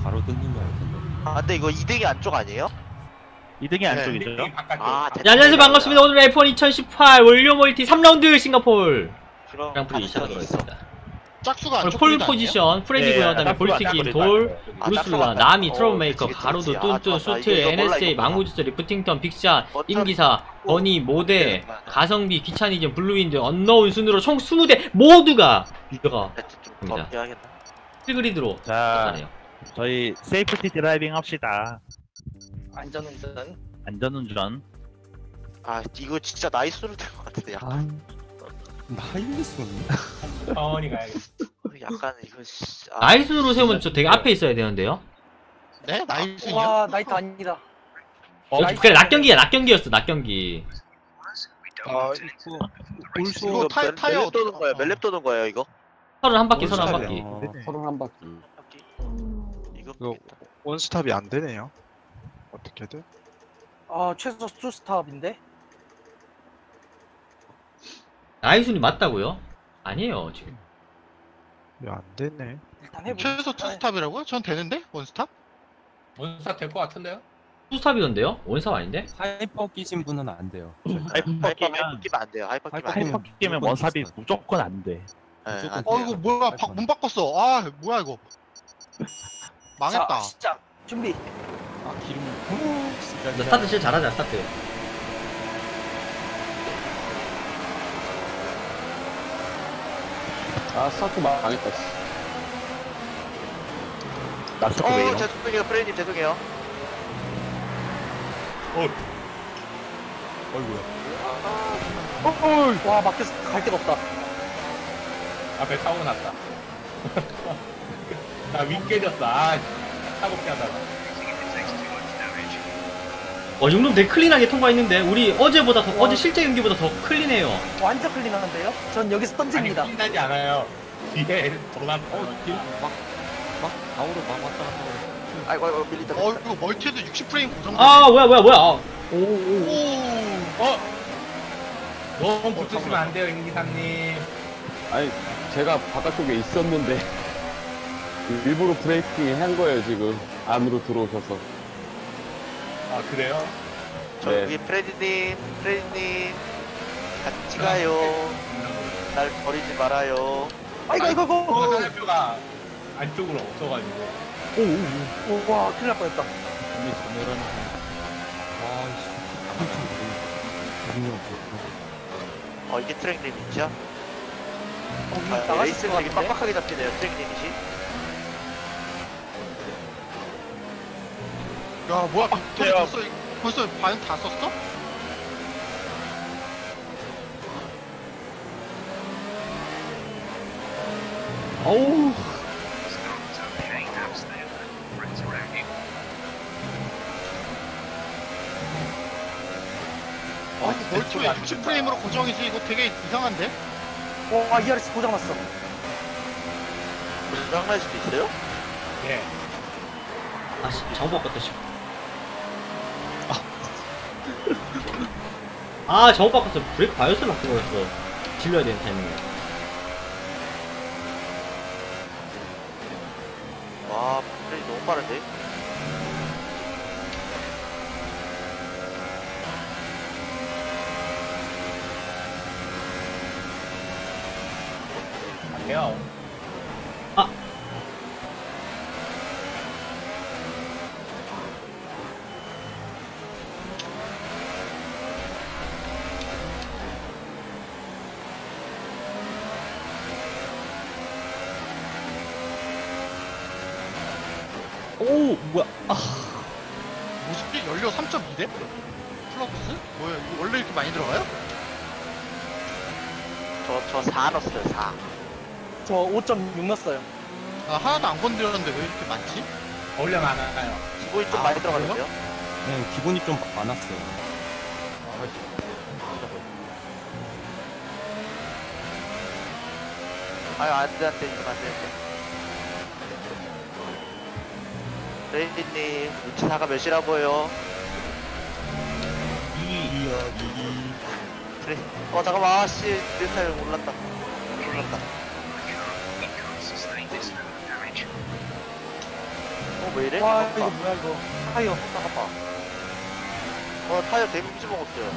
바로 뜯는 거 같은데. 아 근데 이거 2등이 안쪽 아니에요? 2등이 안쪽이죠. 아 네, 안녕하세요 반갑습니다. 오늘 F1 2018 월요 멀티 3라운드 싱가포르 그럼 그랑프리 시작이 시작하도록 있어. 하겠습니다. 짝수가 오늘 안쪽 폴 그리드 아니에요? 포지션 프레디고요. 네, 그다음에 짝수가 볼티킨, 짝수가 돌, 아, 루슬라, 짝수가 나미, 어, 트러블메이커, 그치, 그치, 가로드, 그치. 뚠뚠, 맞다. 수트, 이거 몰라, NSA, 이거. 망우주스, 리프팅턴, 빅샷, 어차피 임기사, 버니, 모데, 맞아. 가성비, 귀차니즘, 블루윈드, 언너운 순으로 총 20대 모두가 유저가 좀 됩니다. 해야겠다. 필그리드로 자, 나타나요. 저희 세이프티 드라이빙 합시다. 안전운전. 안전운전. 아 이거 진짜 나이스로 될 것 같은데 약간 나이스는 천천히 가야겠다. 약간 이거 씨, 아, 나이순으로 세우면 저 되게 앞에 있어야 되는데요. 네? 나이스요? 와, 나이트 아니다. 그래 낙경기야 낙경기였어 낙경기. 아 이거 이거 타이어 멜랩 도는 거예요. 멜랩 도는 거예요 이거. 서른 한 바퀴 서른 한 바퀴. 서른 한 바퀴. 이거 이거 원스탑이 안 되네요. 어떻게든. 최소 투스탑인데? 나이순이 맞다고요? 아니에요 지금. 왜 안 되네. 일단 해보자. 최소 투스탑이라고요? 전 되는데? 원스탑? 원스탑 될 것 같은데요? 투스탑이던데요? 원스탑 아닌데? 하이퍼 끼신 분은 안 돼요. 하이퍼 끼면 끼면 안 돼요. 하이퍼 끼면 안 돼요. 하이퍼 끼면 원삽이 무조건 안 돼. 네, 안 무조건 돼요. 이거 뭐야 문 바꿨어. 아 뭐야 이거 망했다. 자, 시작. 준비. 아 기름. 나 스타트 진짜 잘하자 스타트. 아 스타트 망했다. 나스코 왜 이러? 죄송해요 프레님 죄송해요. 어이구야. 와, 막혀서 갈 데가 없다. 앞에 사고 났다. 나 윈 깨졌어. 아, 사고 피하다가. 이 정도면 되게 클린하게 통과했는데 우리 어제보다 더 어제 실제 경기보다 더 클린해요. 완전 클린하는데요? 전 여기서 아니, 던집니다. 끝나지 않아요. 뒤에 도난. 기름 막 좌우로 막 왔다 갔다 그래. 아이고 밀리다. 이거 멀티에도 60프레임 고정. 아 뭐야. 오. 너무 붙으시면 안 돼요, 임기사님. 아니 제가 바깥쪽에 있었는데 일부러 브레이킹 한 거예요 지금 안으로 들어오셔서. 아, 그래요? 저 네. 위에 프레디님 같이 가요. 날 버리지 말아요. 아이고. 화살표가 안쪽으로 없어가지고. 오, 와, 큰일 날 뻔했다. 이게 전멸하는 아씨. 이게 트랙 리미트야? 나가실 레이스는 것 되게 같은데? 빡빡하게 잡히네요 트랙 리미트. 야 뭐야 벌써 반 다 썼어? 어우. 멀티에 60프레임으로 고정이지 이거 되게 이상한데? 와, ERS 고장났어. 고장날 수도 있어요? 예. 아씨 잘못 바꿨다 씨. 아 잘못 바꿨어. 브레이크 바이오스를 바꾼 거였어. 질러야 되는 타이밍에. 와 프레이 너무 빠른데? 안 돼요. 오 뭐야? 뭐지? 연료 3.2대? 플러스? 뭐야 이거 원래 이렇게 많이 들어가요? 저 4 넣었어요 4. 저 5.6 넣었어요. 아 하나도 안 건드렸는데 왜 이렇게 많지? 어울려 많아요. 기본이 좀 많이 들어가는데요? 그냥 기분이 좀 많았어요. 아유 안돼 이거 안돼. 레이디님 위치 4가 몇이라고요? 2. 그래. 잠깐만 아씨 멘탈 올랐다. 왜 이래? 와, 잠깐만. 이거 뭐야, 이거. 타이어. 잠깐만. 타이어 데미지 먹었어요.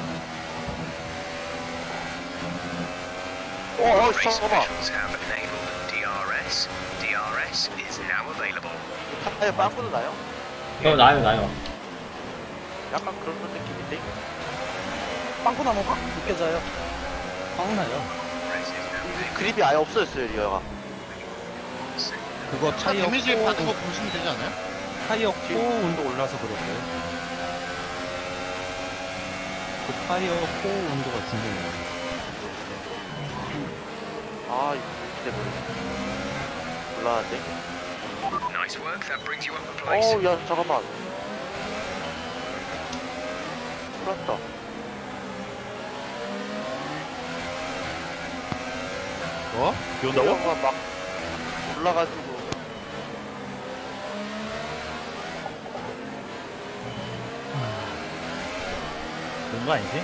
잠깐만. 타이어 빵꾸도 나요? 나요. 약간 그런 느낌인데? 빵꾸 나는 확 느껴져요. 그립이 아예 없어졌어요, 리어가. 그거 차 데미지 받은 거 보시면 되지 않아요? 타이어 코 온도 올라서 그럴까요? 그 타이어 코 온도가 중요해요. 아, 이거 기대버리네. 올라왔네. 야, 잠깐만. 풀었다. 뭐? 비 온다고? 리어가 막 올라가지고. 그런 거 아니지?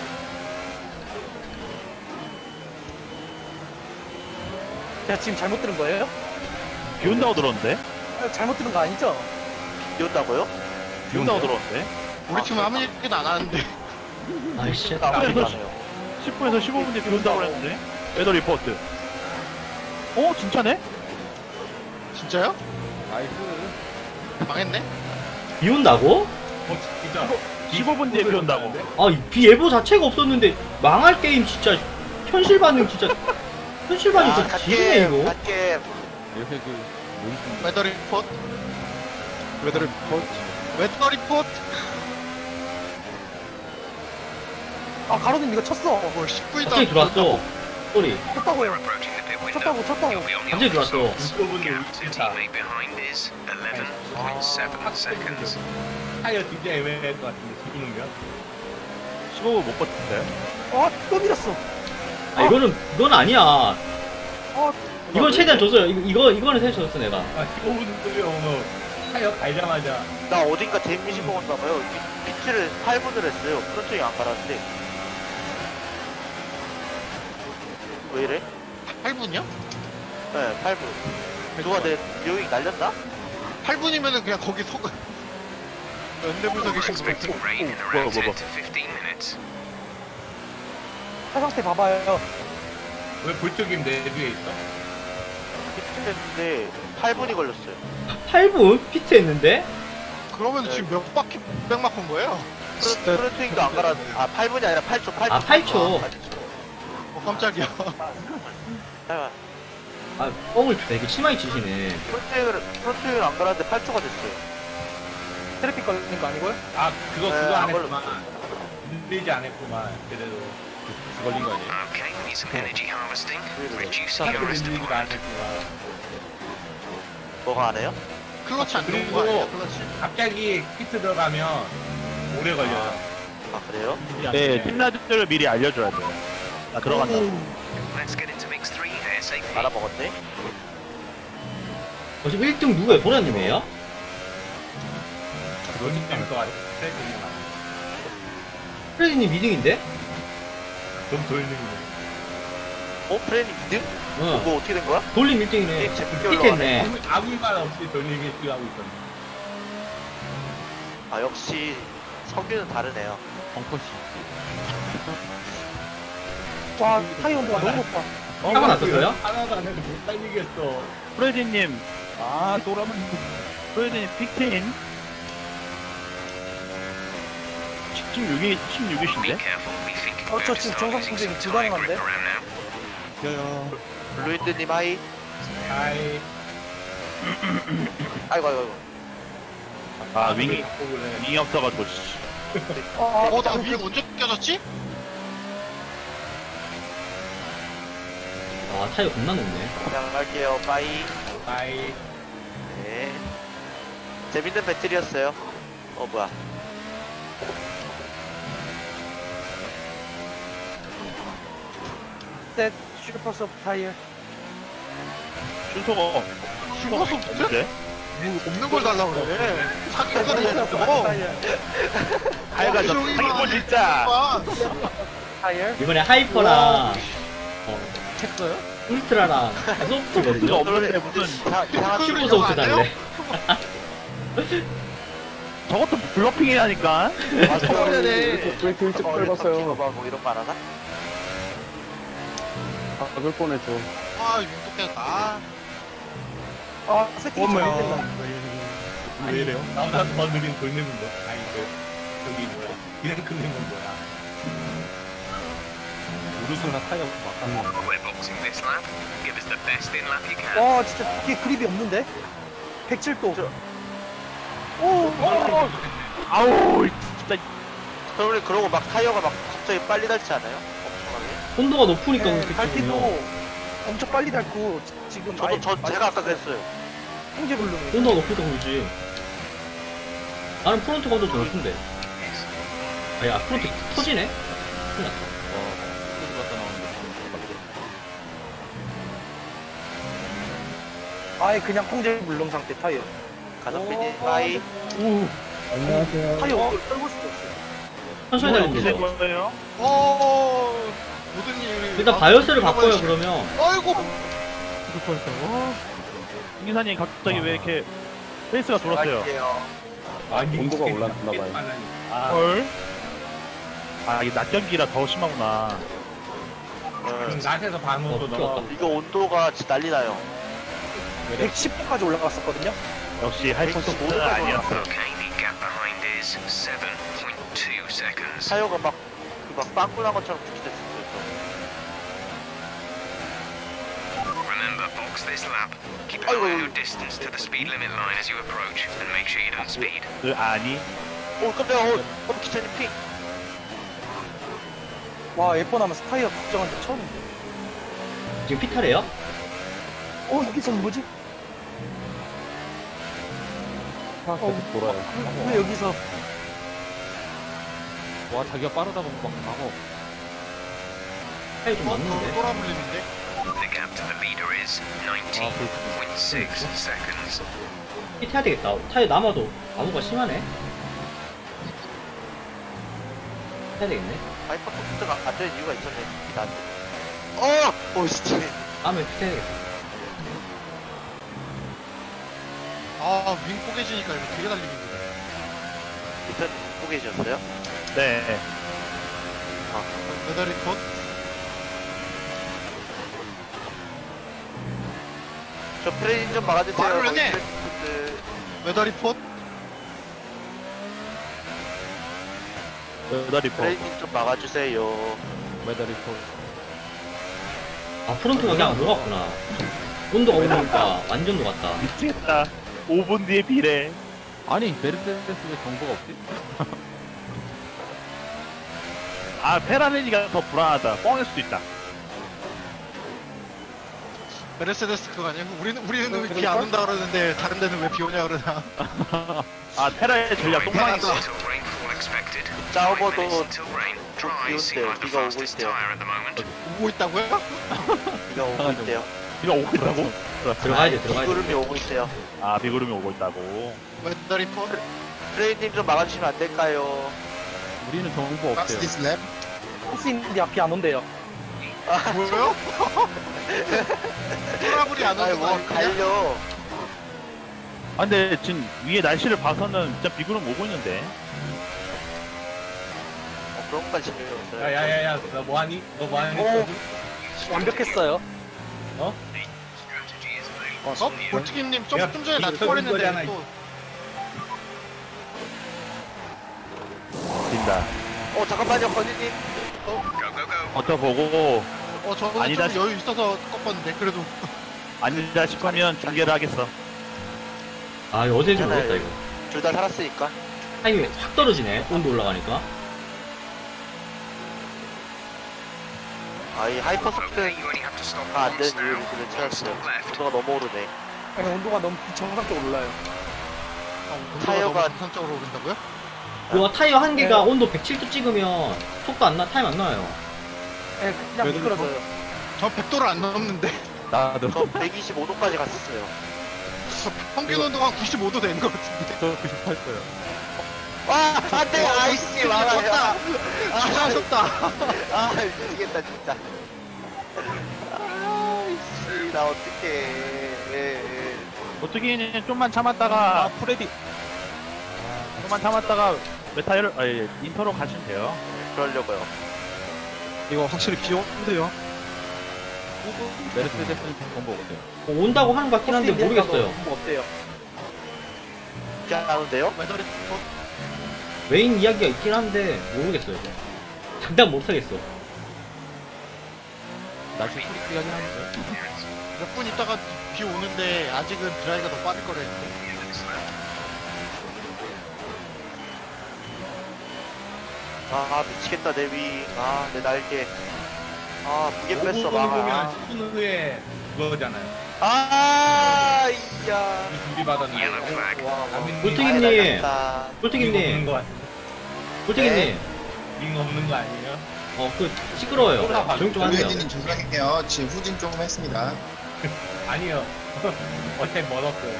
제가 지금 잘못 들은 거예요? 비 온다고 들었는데? 잘못 들은 거 아니죠? 비 온다고요? 비 온다고 들었는데? 우리 팀은 아무 얘기도 안 하는데. 아이씨. 나머지 가네요. 10분에서 15분 뒤에 비 온다고 그랬는데? 웨더 리포트. 진짜네? 진짜요? 나이스. 망했네? 비 온다고? 진짜. 15분 뒤에 비 온다고. 비 예보 자체가 없었는데 망할 게임 진짜 현실 반응 진짜 현실 반응 진짜 지리네 이거. 갓게임. 이렇게 웨더 리포트? 웨더 리포트. 웨더 리포트? 아, 가로님 이거 쳤어. 뭘 19일 갑자기 들어왔어. 소리. 쳤다고요. 쳤다고. 갑자기 들어왔어. 분들 진짜. 타이어 진짜 애매할 것 같은데, 죽으면. 15분 못 버틴데? 또 밀었어. 이건 아니야. 이건 최대한 줬 줬어요. 이거는 최대한 줬어 내가. 15분 끌려오면 타이어 갈자마자. 나 어딘가 데미지 먹었나봐요. 피트를 8분을 했어요. 프론트에 안 갈았는데. 왜 이래? 8분이요? 네, 8분. 누가 내 묘익 날렸나? 8분이면은 그냥 거기 연대부서 계신 분 뭐. 차 상태 봐봐요. 왜 불쪽임 내 뒤에 있어? 피트했는데 8분이 걸렸어요. 8분 피트 했는데? 그러면 지금 몇 바퀴 백막한 거예요? 프론트윙도 안 갈았는데. 8분이 아니라 8초, 8초. 아, 8초. 깜짝이야. 뻥을 되게 심하게 치시네. 프론트윙을 안 갈았는데 8초가 됐어요. 트래픽 걸린 거 아니고요? 그거 네, 안 안 했구만. 늘리지 안 했구만. 그래도. 걸린 거 아니에요? 타이어 늘리지도 안 했구만. 뭐가 안 해요? 클러치 안 좋은 거 그리고- 아니에요? 클러치? 갑자기 피트 들어가면 오래 걸려요. 아, 그래요? 네, 팀라디오를 미리 알려줘야 돼요. 나 들어간다. 알아먹었네? 지금 1등 누구예요? 보라님이에요? 그건 재밌을 것 같아. 프레디님 2등인데? 좀 돌리는 프레님 2등? 응. 뭐 어떻게 된 거야? 돌림 1등이네. 게임 재밌게 올라가네. 피트했네. 거. 아무 말 없이 돌리기 하고 있었네. 역시 성규는 다르네요. 벙커시. 와, 타이어 온도가 너무 높아. 사고 났었어요? 하나도 안 해도 못 달리겠어. 프레디님, 프레디님 픽테인 16이신데? 저 지금 정상 분쟁이 불가능한데? 블루인드님 하이. 아이, 아이고. 윙이 없어가지고, 씨. 나 위에 언제 껴졌지? 타이어 겁나 높네. 그냥 갈게요. 빠이. 아이. 네. 재밌는 배틀이었어요. 뭐야. 셋, 슈퍼스 오브 타이어. 순서가 죽었어 없는데? 뭐 없는 걸 달라고 그래. 사기가 됐어. 하여간 사기꾼 진짜! 타이어. 이번에 하이퍼랑 했어요? 울트라랑 그거 소프트거든요. 없는데 무슨 이상한 슈퍼 이거 소프트 안 돼요? 달래. 저것도 블러핑이라니까. 아, 처음에 브레이크 일찍 밟았어요. 뭐 이런 말 하나? 박을 뻔했죠. 아, 이거 깨졌다. 아, 세팅이 잘 된다. 왜 이래요? 나보다 더 느린 돌리는 거. 아니, 저기 뭐야. 그냥 끊는 건 뭐야. 우르스나 타이어 바꿨나? We're boxing this lap. Give us the best in lap you can. 와, 진짜 이게 그립이 없는데? 107도. 아우 진짜. 그러면 그러고 막 타이어가 막 갑자기 빨리 닳지 않아요? 엄청나게. 온도가 높으니까 네, 그렇게 갈 때도 되군요. 엄청 빨리 닳고 지금 제가 아까 그랬어요. 홍제 블룸이. 온도가 높으니까 그러지. 나는 프론트가 더 높은데. 아니, 프론트 터지네? 큰일 났다. 아예 그냥 홍제 블룸 상태 타이어. 가성비니 빠이. 타이어 떨굴 수도 없어요. 천천히 달리면 될 되죠. 거예요. 모든 일이. 일단 바이오스를 바꿔요, 그러면. 아이고. 김기사님 갑자기 왜 이렇게 페이스가 돌았어요? 아니, 온도가 올랐나 봐요. 아, 헐. 아 이게 낮 경기라 더 심하구나. 그럼 낮에서 밤으로 넘어가고. 이거 온도가 진짜 난리 나요. 110도까지 올라갔었거든요. 역시 하이퍼소프트는 아니었어. Okay, the gap behind is 7.2 seconds. 타이어가 막 빵꾸난 것처럼 그렇게 됐어요. Remember, box this lap. Keep an 아이고. eye on your distance to the speed limit line as you approach, and make sure you don't speed. 아니. 오 깜짝이야. 기차님 핑. 와, F1 하면서 타이어 걱정한 적 처음인데. 지금 피탈이에요? 여기서는 뭐지? 계속 돌아요. 왜 여기서? 와, 자기가 빠르다 보면 막 막어. 타이 좀 맞는데? 또라블림인데? The gap to the leader is 19.6 seconds. 핏해야 되겠다. 타이 남아도 암호가 심하네? 해야 되겠네. 하이퍼소프트가 안 되는 이유가 있었네. 오 진짜. 다음에 핏해야 되겠다. 아, 윙 꼬개지니까 이거 되게 달리기 힘들다. 일단 보고 계셨어요? 네. 메달이 컷? 저 프레임 좀 막아주세요. 말을 안 해. 하이퍼소프트. 메달이 폿? 여다리퍼. 프레임 좀 막아주세요. 아, 프론트가 그냥 안 녹았구나. 온도가 오르니까 완전 녹았다. 미치겠다. 5분 뒤에 비례. 아니, 메르세데스 왜 정보가 없지? 아 페라네니가 더 불안하다. 뻥일 수도 있다. 메르세데스 그거 아니야? 우리는 비 안 온다 그러는데 다른 데는 왜 비 오냐 그러나? 아 테라의 전략 똥망이다. Little rainfall expected. 짜오버도 5 minutes until rain. Dry seem like the 비가 오고 fastest 있대요. tyre at the moment. 오고 있다고요? 비가 오고 있대요. 비가 오고 있다고? 들어가야 돼, 들어가야 돼. 비구름이 오고 있대요. 아 비구름이 오고 있다고. 메달이 폿? 프레임님 좀 막아주시면 안 될까요? 우리는 정보 없대요. This lap? 코스인디 앞이 안 온대요. 뭐요? 트러블이 안 아이 오는 거 뭐 아니야? 갈려. 아 근데 지금 위에 날씨를 봐서는 진짜 비구름 오고 있는데. 그런 것까지 재미없어요. 야야야야, 너 뭐하니? 너 뭐하니? 오. 완벽했어요. 어? 볼트김님 좀 전에 나 이거 뻔했는데 이거잖아, 또 빈다. 잠깐만요 건희님. Go, go, go. 버텨보고 저는 아니다. 좀 여유 있어서 꺾었는데 그래도 아니다 싶으면 중계를 하겠어. 아, 이거 어제 좀 먹었다, 이거. 둘 다 살았으니까. 타임이 확 떨어지네. 온도 올라가니까. 이 Okay, 하이퍼소프트가 you only have to stop 안 once 되는 now. 이유를 그냥 One stop 찾았어요. left. 온도가 너무 오르네. 아니, 온도가 너무 정상적으로 올라요. 타이어가- 정상적으로 오른다고요? 그거 타이어 한 개가 네. 온도 107도 찍으면 속도 안 나, 타임 안 나와요. 네, 그냥 미끄러져요. 저 100도를 안 넘는데 나도. 저 125도까지 갔었어요. 저 평균 온도가 한 95도 되는 것 같은데. 저 98도요. 와 안돼 아이씨 막아요. 아쉽다. 미치겠다 진짜. 아이씨 나 어떡해. 어떻게 좀만 참았다가 프레디. 조금만 참았다가 메타이를 아니 인터로 가시면 돼요. 그러려고요. 이거 확실히 비 온대요. 메르세데스는 정보 어때요? 온다고 하는 것 같긴 한데 모르겠어요. 뭐 어때요? 그냥 나는데요? 웨더리 포트. 메인 이야기가 있긴 한데 모르겠어요. 장담 못하겠어. 날씨 풀리긴 하는데. 몇 분 있다가 비 오는데 아직은 드라이가 더 빠를 거라 했는데. 아 미치겠다 내비. 아 내 날개. 아 무게 5분 뺐어 보면 막. 10분 후에 그거잖아요. 아 이야. 우리 둘이 받았는데. 꿀튀기님, 나갔다. 꿀튀기님, 거 같아. 꿀튀기님. 링 없는 거 아니에요? 그 시끄러워요. 조용 좀 하세요. 유해진님 죄송해요. 지금 후진 조금 했습니다. 아니요. 어차피 멀었어요.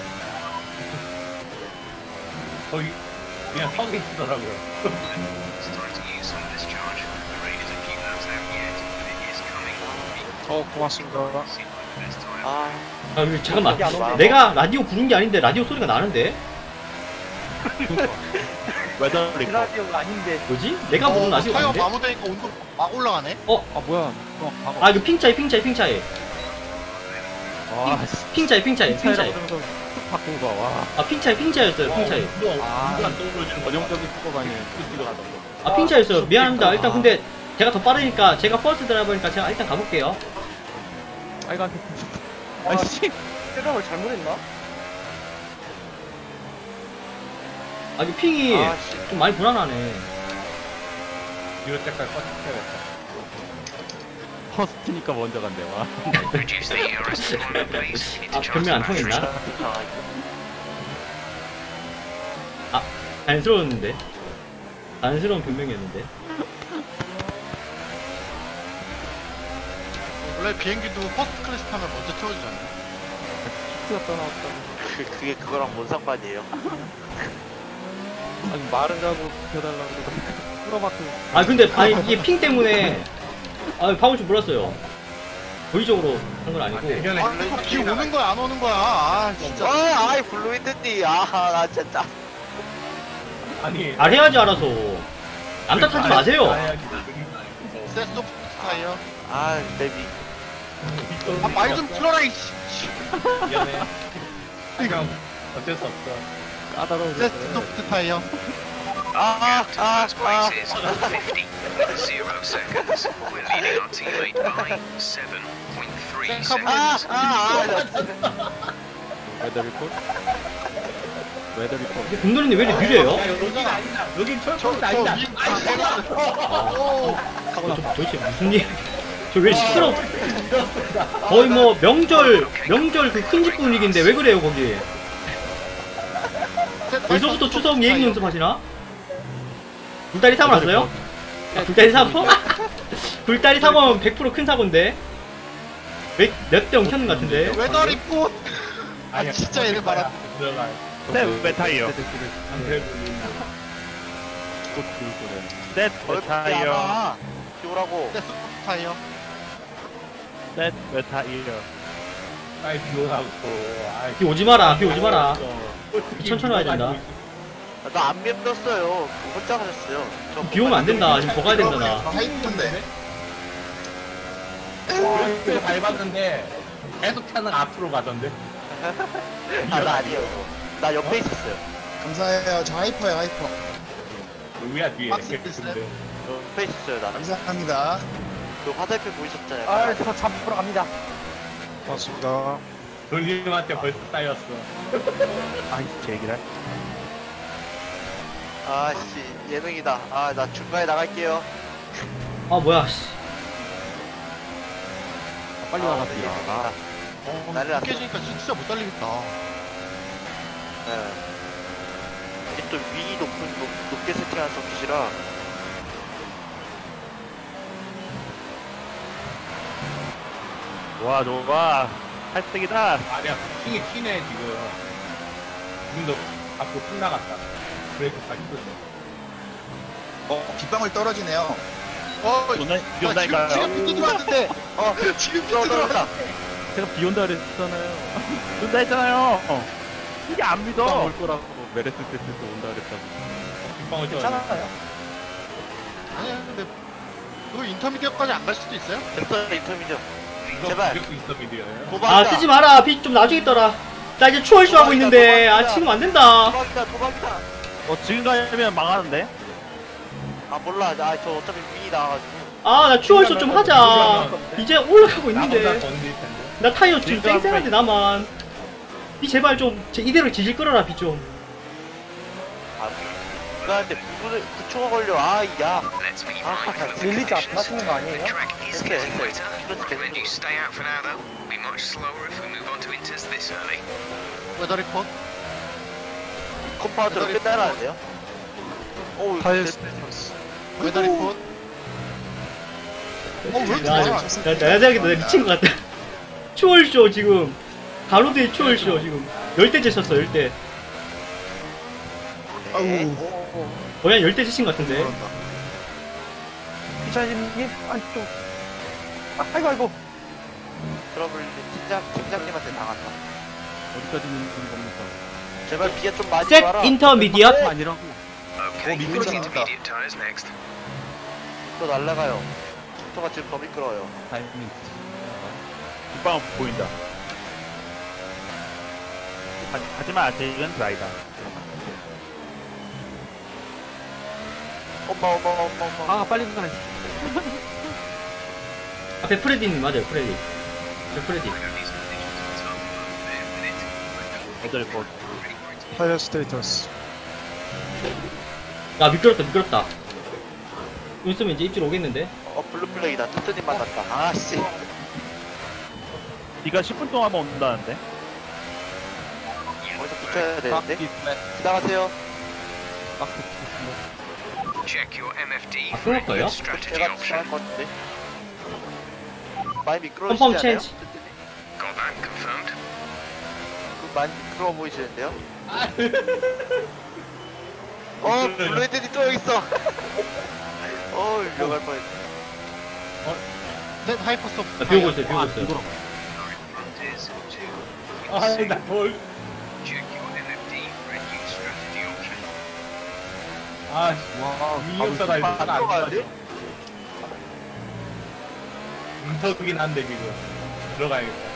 거기 그냥 서 계시더라고요. Start to use some discharge. The rain is a few miles out yet, but it is coming. 고맙습니다. Best time. 아 잠깐만. 내가 라디오 부른 게 아닌데 라디오 소리가 나는데? 웨더 그 리포트. 라디오가 아닌데. 뭐지? 내가 부른 라디오 타이어 아닌데? 마모되니까 온도 막 올라가네. 아 뭐야? 아 이거 핑차이. 와, 핑차이. 차이라고 그러면서 툭 바꾼 거. 와. 아 핑차이였어요. 핑차이. 전형적인 수법 아니에요. 툭 들어가던 거. 아 핑차이였어요. 미안합니다. 일단 근데 제가 더 빠르니까 제가 퍼스트 드라이버니까 제가 일단 가볼게요. 빨간색. 아씨. 셋업을 잘못했나? 아 이거 핑이 아씨. 좀 많이 불안하네. 이럴 때까지 껐어야겠다. 퍼스트니까 먼저 간대. 와. Reduce the ERS deployment pace. You need to 아 charge 변명 안 the batteries. 통했나? 아 자연스러웠는데. 자연스러운 변명이었는데. 원래 비행기도 퍼스트 클래스 타면 먼저 태워주잖아. 툭 떠나왔다고. 그게 그거랑 뭔 상관이에요? 아니 말은 가고 펴달라고 그러니까 풀어봤고. 아 근데 이게 핑 때문에 박을 줄 몰랐어요. 고의적으로 한 건 아니고. 예전에 아, 이거 비 오는 거야 안 오는 거야. 아 진짜. 아이 블루윈드니. 아나 진짜. 아니 아 해야지 알아서. 안 탓하지 마세요. 세스토프 타이어. 아 내비. 말 좀 틀어라 이씨. 미안해. 그냥 어쩔 수 없어. 까다로워. 세스토프 타이어. Afterwards places 50, 0 seconds. We're leading our teammate by 7.3 seconds. 웨더 리포트. 웨더 리포트. 금돌이님 왜 이렇게 느려요? 여긴 아니다. 여긴 철권 저 아니다. 위. 오. 도대체 무슨 일? 저 왜 시끄러? 거의 뭐 명절 그 큰 집 분위기인데 왜 그래요 거기? 벌써부터 추석 예행 연습하시나? 굴다리 사고 났어요? 아, 굴다리 사고? 굴다리 사고는 100% 큰 사고인데? 몇대 엉켰는 것 같은데? 웨더 리포트. 아 진짜 얘를 말아. 들어가. 셋 메타이어. 안 그래도 셋 얼핏 메타이어. 안 비오라고. 세스토프 타이어. 셋 메타이어. 아이 비오라고. 비 오지 마라, 비 오지 마라. 천천히 와야 된다. 나 안 맵렸어요. 혼자 가셨어요. 비 오면 안 된다. 지금 더 가야 된다 나. 하이픈데. 그래서 밟았는데 계속 차는 앞으로 가던데. 나 아니에요. 나 옆에 있었어요. 감사해요. 저 하이퍼예요, 하이퍼. 우리야 뒤에. 박스 근데 옆에 있었어요. 나. 감사합니다. 그 화살표 보이셨잖아요. 저 잡으러 갑니다. 고맙습니다. 돌림한테 벌써 따였어. 아이 제기랄. 아씨 예능이다. 아 나 중간에 나갈게요. 아 뭐야 씨. 빨리 아, 나가세요. 예능이다. 난리 났어. 깨지니까 진짜 못 달리겠다. 네. 이게 또 위 높게 세팅한 서킷이라. 와 좋아. 팔색이다. 아니야 킹이 튀네 지금. 지금도 앞으로 쭉 나갔다. 브레이크 다시 뜯어. 빗방울 떨어지네요. 비 온다니까요. 지금 비 들어왔는데. 지금 빗 떨어졌다. 제가 비 온다 그랬잖아요. 비 온다 했잖아요. 이게 안 믿어. 올 거라고 메레스 테스트 온다 그랬다고. 빗방울 쪄. 괜찮아요. 아니야 근데 그거 인터미디어까지 안 갈 수도 있어요? 됐어요 인터미죠. 이거 제발. 무력도 있어 미디어예요. 도박이다. 아 쓰지 마라. 빛 좀 나중에 떠라. 나 이제 추월쇼 하고 있는데 아 지금 안 된다. 도박이다 도박이다. 지금 가면 망하는데. 아 몰라. 아 저 어차피 윈이 나와가지고. 아 나 추월쇼 좀 하자. 이제 올라가고 나보다 있는데 건질 텐데. 나 타이어 지금 쌩쌩한데 나만. 이 제발 좀 이대로 질질 끌어라 빛 좀. 아 그한테 9초가 걸려. 아야. Let's be Ah, mindful of the 릴리즈 안 conditions. 하시는 거 The 아니에요? track is Okay, getting okay. wetter. Recommend you stay out for now though. Be much slower if we move on to inters this early. 웨더 리포트. 컴파운드로 끝나라는데요? 오 타이어 웨더 리포트. 왜 이렇게 야, 많이 나 안 썼어? 생각해도 내가 미친 것 같다. 추월쇼 지금 가로드의 추월쇼 지금 10대째 쳤어 10대. 네. 거의 한 10대 치신 것 같은데. 그런다. 기차님님 안쪽. 아이고 아이고. 트러블 팀장님한테 당한다. 어디까지 있는 겁니까? 제발 비에 좀 많이 셋 와라. 인터미디엇. 아니라고. Okay, 미끄러지네. intermediate tyres next. 또 날라가요. 속도가 지금 더 미끄러워요. 타이밍. 뒷방 보인다. 하지만 아직은 드라이다. 엄마. 아 빨리 가네. 앞에 프레디님 맞아요 프레디. 저 프레디. 애들 뭐 타이어 스테이터스. 야 미끄럽다. 좀 있으면 이제 입질 오겠는데. 블루 플레이다. 토트님 만났다. 아씨. 비가 10분 동안 온다는데. 어디서 붙여야 되는데. 지나가세요. Check your MFD 아, for a 그럴까요? good strategy 제가 option. 지나갈 것 같은데. 많이 컨펌 미끄러우시지 않아요? 체인지. Got that confirmed. 많이 미끄러워 보이시는데요? 블루 헤드니 또 여기 있어. 위험할 뻔했네. 넷 하이퍼 소프트. 비 오고 있어요 비 오고 있어요. Front is to 아이 나 뭘. check your MFD for a new strategy option. 아 위협사다 이거 하나 안 들어가는데? 문턱이긴 한데 지금 들어가야겠다.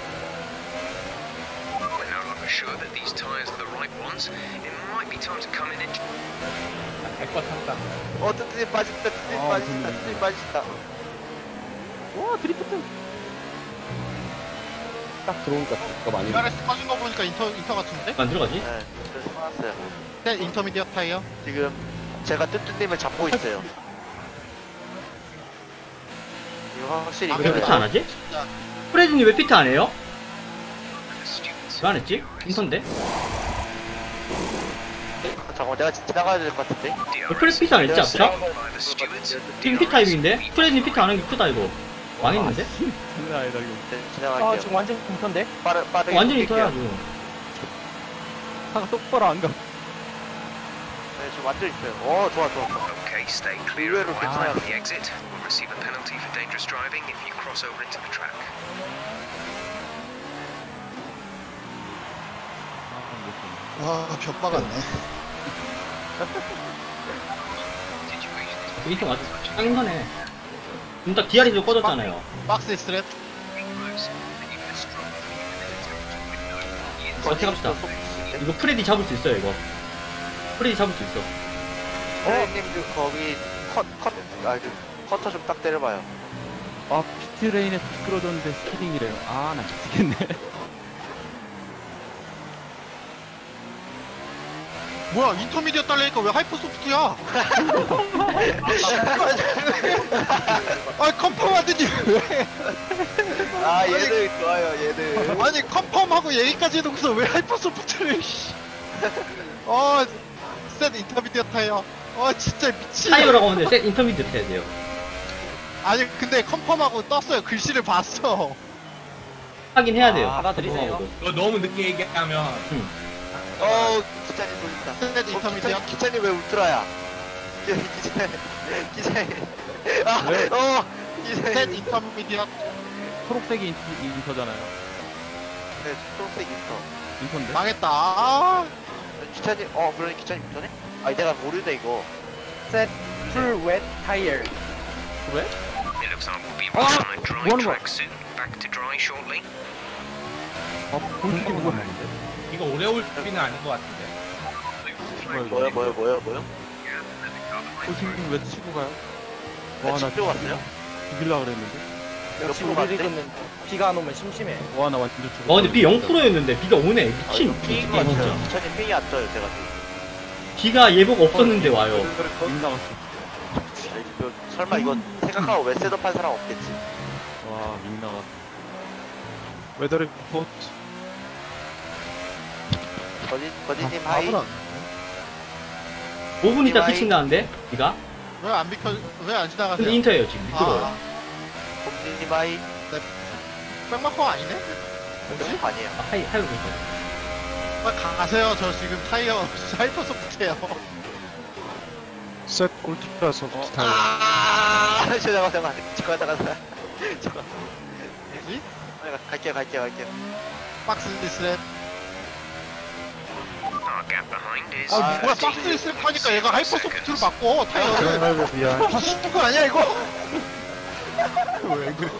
We're no longer sure that these tyres are the right ones. It might be time to come in and 백과 탔다. 토트님 빠진다. 토트님 빠진다. 와 드리프트. 딱 들어오니까 더 많이. DRS 꺼진 거 보니까 인터 같은데? 안 들어가지? 네, 그래서 화났어요. 넷 인터미디어 타이어. 지금 제가 뚜뚜님을 잡고 있어요. 이거 확실히 왜 그래요. 피트 안 하지? 프레디님 왜 피트 안 해요? students. 왜 안 했지? 인턴데? 잠깐만 내가 지나가야 될 것 같은데. 왜 프레디 피트 안 했지 앞차? By the stewards. 팀 피트 타입인데? 프레디님 피트 안 한 게 크다 이거. 망했는데? 장난 아니다 이거. 네, 아 지나갈게요. 지금 완전 공턴데. 빠르게 완전 뛸게요. 인턴이야 지금. 차가 똑바로 안 가. 네, 지금 완전 있어요. 좋아. Okay, stay clear 의외로 of 괜찮아요. the exit. We'll receive a penalty for dangerous driving if you cross over into the track. 벽 박았네. Situation is 인턴 맞아. 딱 인턴해. 지금 딱 DR이 꺼졌잖아요. 박스 스트랩. close, and you can stroll through the military window. 어떻게 합시다. 이거 프레디 잡을 수 있어요 이거. 프레디 잡을 수 있어. 선생님 그 거기 커터 좀 딱 때려봐요. 아 피트레인에서 미끄러졌는데 스키딩이래요. 아 나 미치겠네. 뭐야 인터미디어 딸래니까 왜 하이퍼 소프트야? 아 컨펌 하더니 왜? 얘들 좋아요 얘들. 아니 컨펌하고 얘기까지 해놓고서 왜 하이퍼 소프트를? 셋 인터미디어 타이어. 진짜 미친. 타이어라고 하는데 셋 인터미디어트 해야 돼요. 아니 근데 컨펌하고 떴어요. 글씨를 봤어. 하긴 해야 돼요. 받아들이세요. 너 너무 늦게 얘기하면 기차님 보인다. 셋 인터미디어. 기차님 왜 울트라야? 기차님. 셋 인터미디어. 초록색이 인터잖아요. 네, 초록색 있어. 인턴데? 망했다. 아, 기차님, 그러니 기차님 인터네? 아니, 내가 모르네, 이거. Set full wet tire. 왜? It looks like we'll be back on a dry track soon. Back to dry shortly. 이거 오래 올 비는 아닌 것 같은데. 뭐요? 지금 왜 치고 가요? 나 집도 왔어요? 이길라 그랬는데. 역시 우리 리그는 비가 안 오면 심심해. 와, 나 완전 죽어. 근데 비 0%였는데 비가 오네. 미친. 피인 거 어떻게 같아요. 진짜. 기차님 피이 안 떠요, 제가 지금. 비가 예보가 없었는데 와요. 민나갔어. 설마 이건 생각하고 왜 셋업한 사람 없겠지? 와, 민나갔어. 웨더 리포트. 버디님 하이. 5분 있다 피친다는데 비가? 왜안 비켜, 왜 안 지나가세요? 근데 인터예요 지금 미끄러워요. 버디님 하이. 백마커 아니네? 뭐지? 아니에요. 하이로 있어. 빨리 가세요. 저 지금 타이어 하이퍼 소프트예요. 셋 울트라 소프트 타이어. 잠깐. 뭐지? 갈게요. 박스 리셋. Our gap behind is. 뭐야, 박스 리셋 하니까 얘가 하이퍼 소프트로 바꿔, 타이어를. 그날을 위한 그거 아니야, 이거? 왜 그래?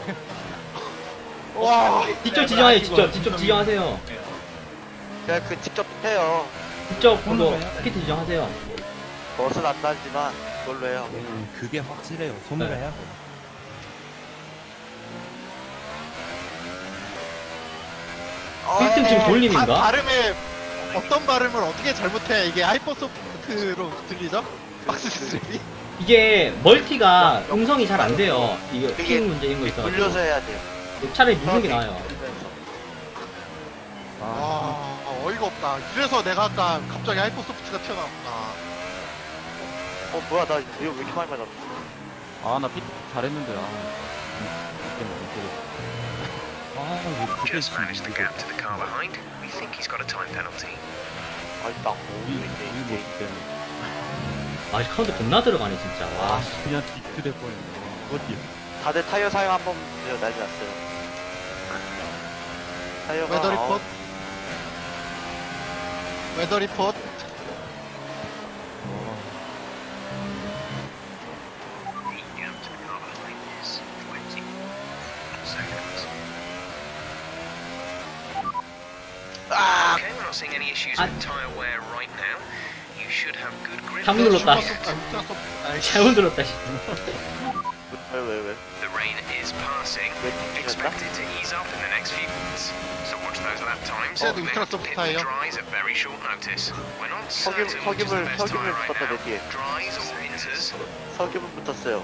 와. 직접 지정하세요. 직접 지정하세요. 제가 직접 해요. 직접 그거 패키지 지정하세요. 멋은 안 나지만 그걸로 해요. 그게 확실해요. 손으로 해야 돼. 필승 지금 돌림인가? 발음에 어떤 발음을 어떻게 잘못해 이게 하이퍼 소프트로 들리죠? 박스 리셋이? 이게 멀티가 음성이 잘 안 돼요. 이거 그게 핑 문제인 거 있어가지고. 돌려서 해야 돼요. 차라리 누르는 게 나아요. 어이가 없다. 그래서 내가 아까 갑자기 하이퍼 소프트가 튀어나왔구나. 뭐야, 나 이거 왜 이렇게 많이 맞았어? 아, 나 피 잘했는데. Just managed the gap to the car behind. We think he's got a time penalty. 아니, 나 오는데 이제. 아 카운트 겁나 들어가네 진짜. 와. 그냥 디트 될 뻔했네. 어디? 다들 타이어 사용 한번 난리 났어요. 타이어가 웨더 리포트. 웨더 리포트. The gap to the car behind is 20 seconds. Okay, we're not seeing any issues with tyre wear right now. You should have good grip. 잘못 눌렀다. 울트라 소프트. 아이씨. 잘못 눌렀다. 왜? The rain is passing. Expected to ease up in the next few minutes. So watch those lap times. 쟤도 They 울트라 have to 소프트 pit the 타이어. dries at very short notice. We're not certain which is the 석유물 best tyre right 붙었다, 내 now. 뒤에. Dries or inters. 석유분 붙었어요.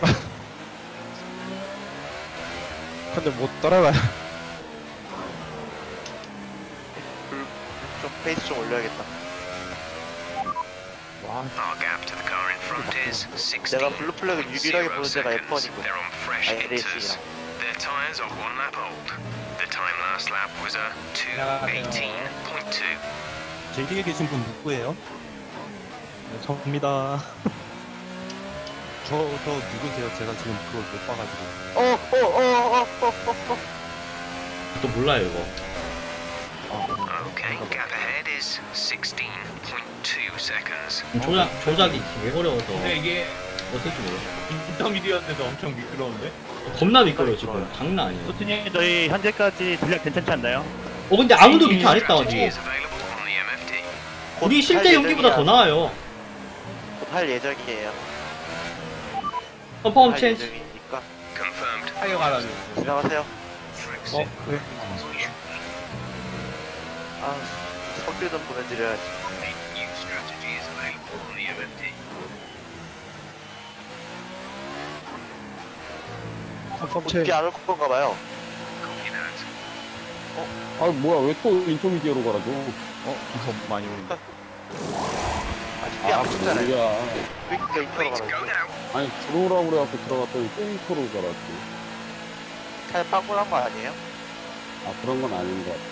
근데 못 따라가요. 좀 페이스 좀 올려야겠다. Our gap to the car in front is 16. 내가 블루 플래그 유일하게 보는 데가 F1이고. They're on fresh 아니, inters. 레이싱이랑. Their tyres are one lap old. The time last lap was a 2:18.2. 제 뒤에 계신 분 누구예요? 접니다. 저 누구세요? 제가 지금 그걸 못 봐가지고. 또 몰라요 이거. Okay, gap ahead is 16.2 seconds. 조작이 되게 어려워서 근데 이게 어떻게 모르겠어. 인터미디어인데도 엄청 미끄러운데? 겁나 미끄러워 지금. 장난 아니에요. 소트님 저희 현재까지 전략 괜찮지 않나요? 근데 아무도 미팅 안 했다 Strategy 가지고. is available on the MFD. 우리 실제 연기보다 더 나아요. 할 예정이에요. 퍼포먼 할 체인지. 예정이니까 Confirmed. 타이어 갈아줘. 지나가세요. Exit. 석유 좀 보내드려야지. A new strategy is available on the MFD. 어떻게 안 올 건가 봐요. Copy that. 뭐야, 왜 또 인터미디어로 가라고? 이거 많이 오는데. 안 붙잖아요. 뭐야. 왜 이렇게 인터로 Please go 가라고. now. 아니, 들어오라고 그래갖고 들어갔더니 또 인터로 가라고. 타이어 빵꾸난 거 아니에요? 그런 건 아닌 것 같아.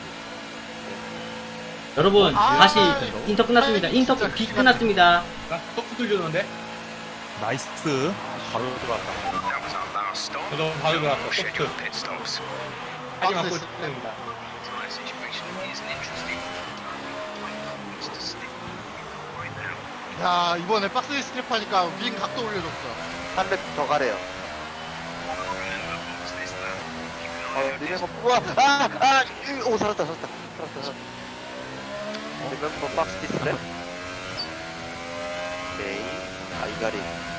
여러분 다시 인터 끝났습니다. 인터 비 끝났습니다. 소프트 주는데? 나이스. 바로 들어왔다. That was our last stop. 저도 바로 No 들어왔어. more scheduled pit stops. 하지만 박스 꼴찌입니다. Tyre situation is an interesting 야 이번에 박스 스트랩 하니까 윙 각도 올려줬어. 300 더 가래요. 리멤버 우와 오 살았다. 리멤버 박스 디스플레이. 오케이. 이가리.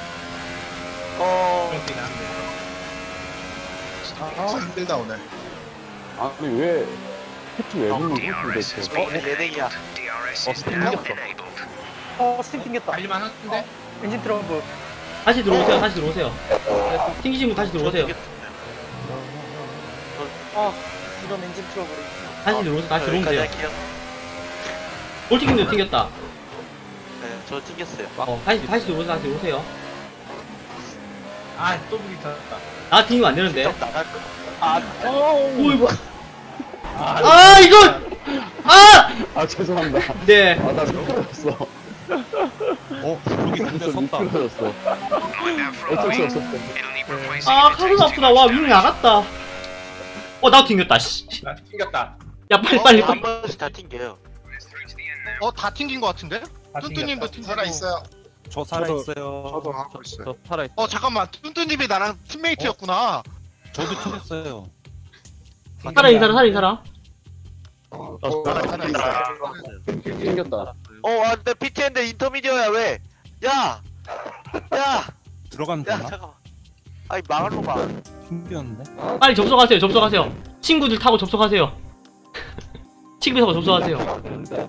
힘들다 오늘. 아니 왜 패치 왜 붙는 거지 도대체? 예능이야. 스팀 튕겼다. 달릴만 한데? 엔진 트러블. 다시 들어오세요. 다시 들어오세요. 튕기신 분 다시 들어오세요. 이런 엔진 트러블이. 다시 들어오세요. 다시 들어오세요. 할게요. 볼티킹도 튕겼다. 네, 저 튕겼어요. 다시 들어오세요. 다시 들어오세요. 또 불이 터졌다. 나 튕기면 안 되는데. 나갈 거. 오 이거. 이거. 아 죄송합니다. 네. 아나 미끄러졌어. 여기 근데 섰다. 미끄러졌어. 어쩔 수 없었어. 가슴 아프다. 와 윙 나갔다. 나 튕겼다. 씨. 나 튕겼다. 야 빨리. 한 번씩 다 튕겨요. 다 튕긴 거 같은데? 뚠뚠님도 튕기고. 살아 있어요. 저 살아있어요. 저도 하고 있어요. 저 살아있어요. 잠깐만 뚠뚠님이 나랑 팀메이트였구나. 저도 튕겼어요. 살아있는 사람. 생겼다. 내 PT인데 인터미디어야 왜? 야! 들어가면 되나? 잠깐만. 아니 망할 놈아. 튕겼는데? 빨리 접속하세요. 친구들 타고 접속하세요. 친구 타고 접속하세요.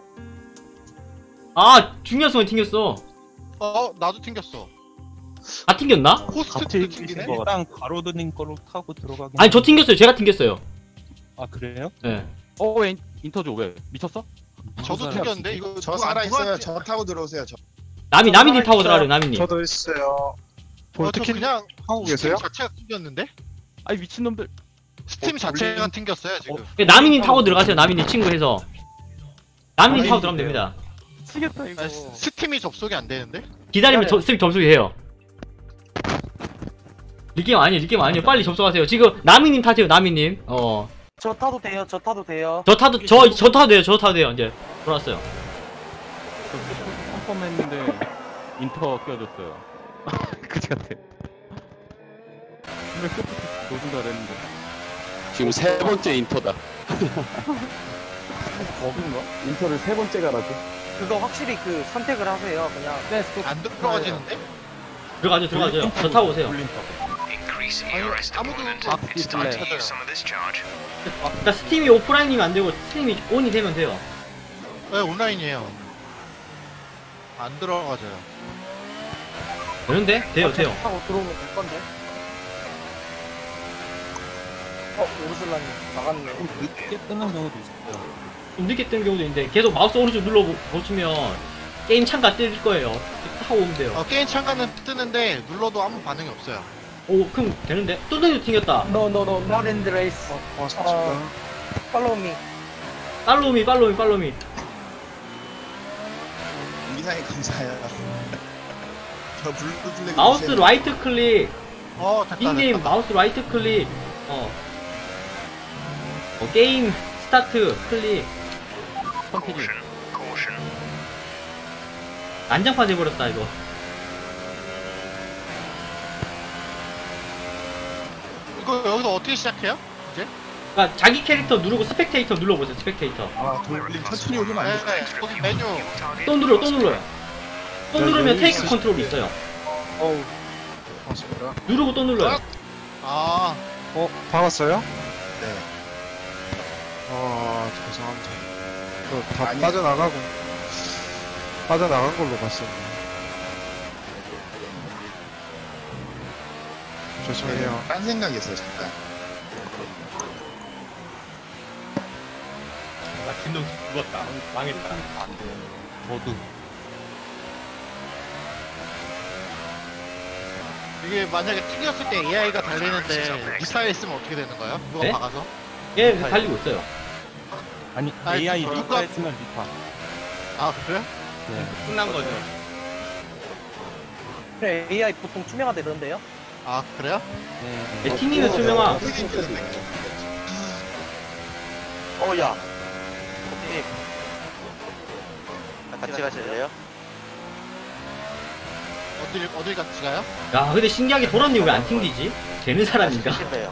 중요성에 튕겼어. 나도 튕겼어. 다 튕겼나? 호스트도 튕기네. 일단 가로드님 거로 타고 들어가긴. 아니 저 튕겼어요. 제가 튕겼어요. 아 그래요? 네. 왜 인터죠 왜 미쳤어? 저도 튕겼는데 이거 저 살아 있어요. 저 타고 들어오세요. 저. 나미님 타고 들어가래요. 나미님. 저도 있어요. 저 볼트킨 그냥 하고 계세요? 스팀 자체가 튕겼는데? 아니 미친놈들. 스팀 자체가 튕겼어요 지금. 나미님 타고 들어가세요. 나미님 친구 해서. 나미님 타고 들어가면 됩니다. 미치겠다 이거. 스팀이 접속이 안 되는데? 기다리면 스팀 접속이 해요. 리게임 아니에요. 빨리 접속하세요. 지금 나미님 타세요. 나미님. 저 타도 돼요. 저 타도 돼요. 이제 돌아왔어요. 한 번 했는데 인터 껴줬어요. 그치 같아. 근데 끝부터 노준 잘했는데. 지금 세 번째 인터다. 버그인가? 인터를 세 번째 가라고. 그거 확실히 그 선택을 하세요. 그냥. 안 들어가지는데? 들어가죠. 저 타고 오세요. Increase 아니, ERS 아무도 deployment. 막 It's time to 찾아요. use some of this charge. 일단 스팀이 오프라인이면 안 되고 스팀이 온이 되면 돼요. 네 온라인이에요. 안 들어가져요. 되는데? 돼요. 타고 들어오면 될 건데. 오르슬라님 나갔네. 좀 늦게 뜨는 경우도 있어요. 좀 늦게 뜨는 경우도 있는데 계속 마우스 오른쪽 보시면 게임 창가 뜰 거예요. 타고 오면 돼요. 게임 창가는 뜨는데 눌러도 아무 반응이 없어요. 오, 그럼 되는데? 뚜둥이도 튕겼다. No, not in the race. Follow me. 팔로우미. 이상이 감사해요. 저 블루플래그. 마우스 라이트 클릭. 됐다. 인-게임 됐다. 마우스 라이트 클릭. 게임 스타트 클릭. 컨티뉴. Caution. 난장판 돼버렸다, 이거. 이거 여기서 어떻게 시작해요? 그러니까 자기 캐릭터 누르고 스펙테이터 눌러보세요, 스펙테이터. 돌림 천천히 오시면 안 돼. 네, 거기 메뉴. 또 눌러요. 또 누르면 테이크 컨트롤이 있어요. 누르고 또 눌러요. 박았어요? 네. 죄송합니다. 다 빠져나간 걸로 봤었네. 죄송해요. 딴 생각이었어요 잠깐. 나 진동 죽었다. 망했다. 저도. 이게 만약에 튕겼을 때 AI가 달리는데 미사일 있으면 어떻게 되는 거예요? 누가 네? 박아서? 예, 달리고 있어요. 아니 아니, AI 누가- 리파 했으면 리파. 그래요? 끝난 거죠. 그래, AI 보통 투명하다 이러는데요? 그래요? 네. 티니는 투명화. 야. 코피님. 같이 가실래요? 어딜 같이 가요? 야 근데 신기하게 도란님 왜 안 튕기지? 되는 사람인가? 심해요.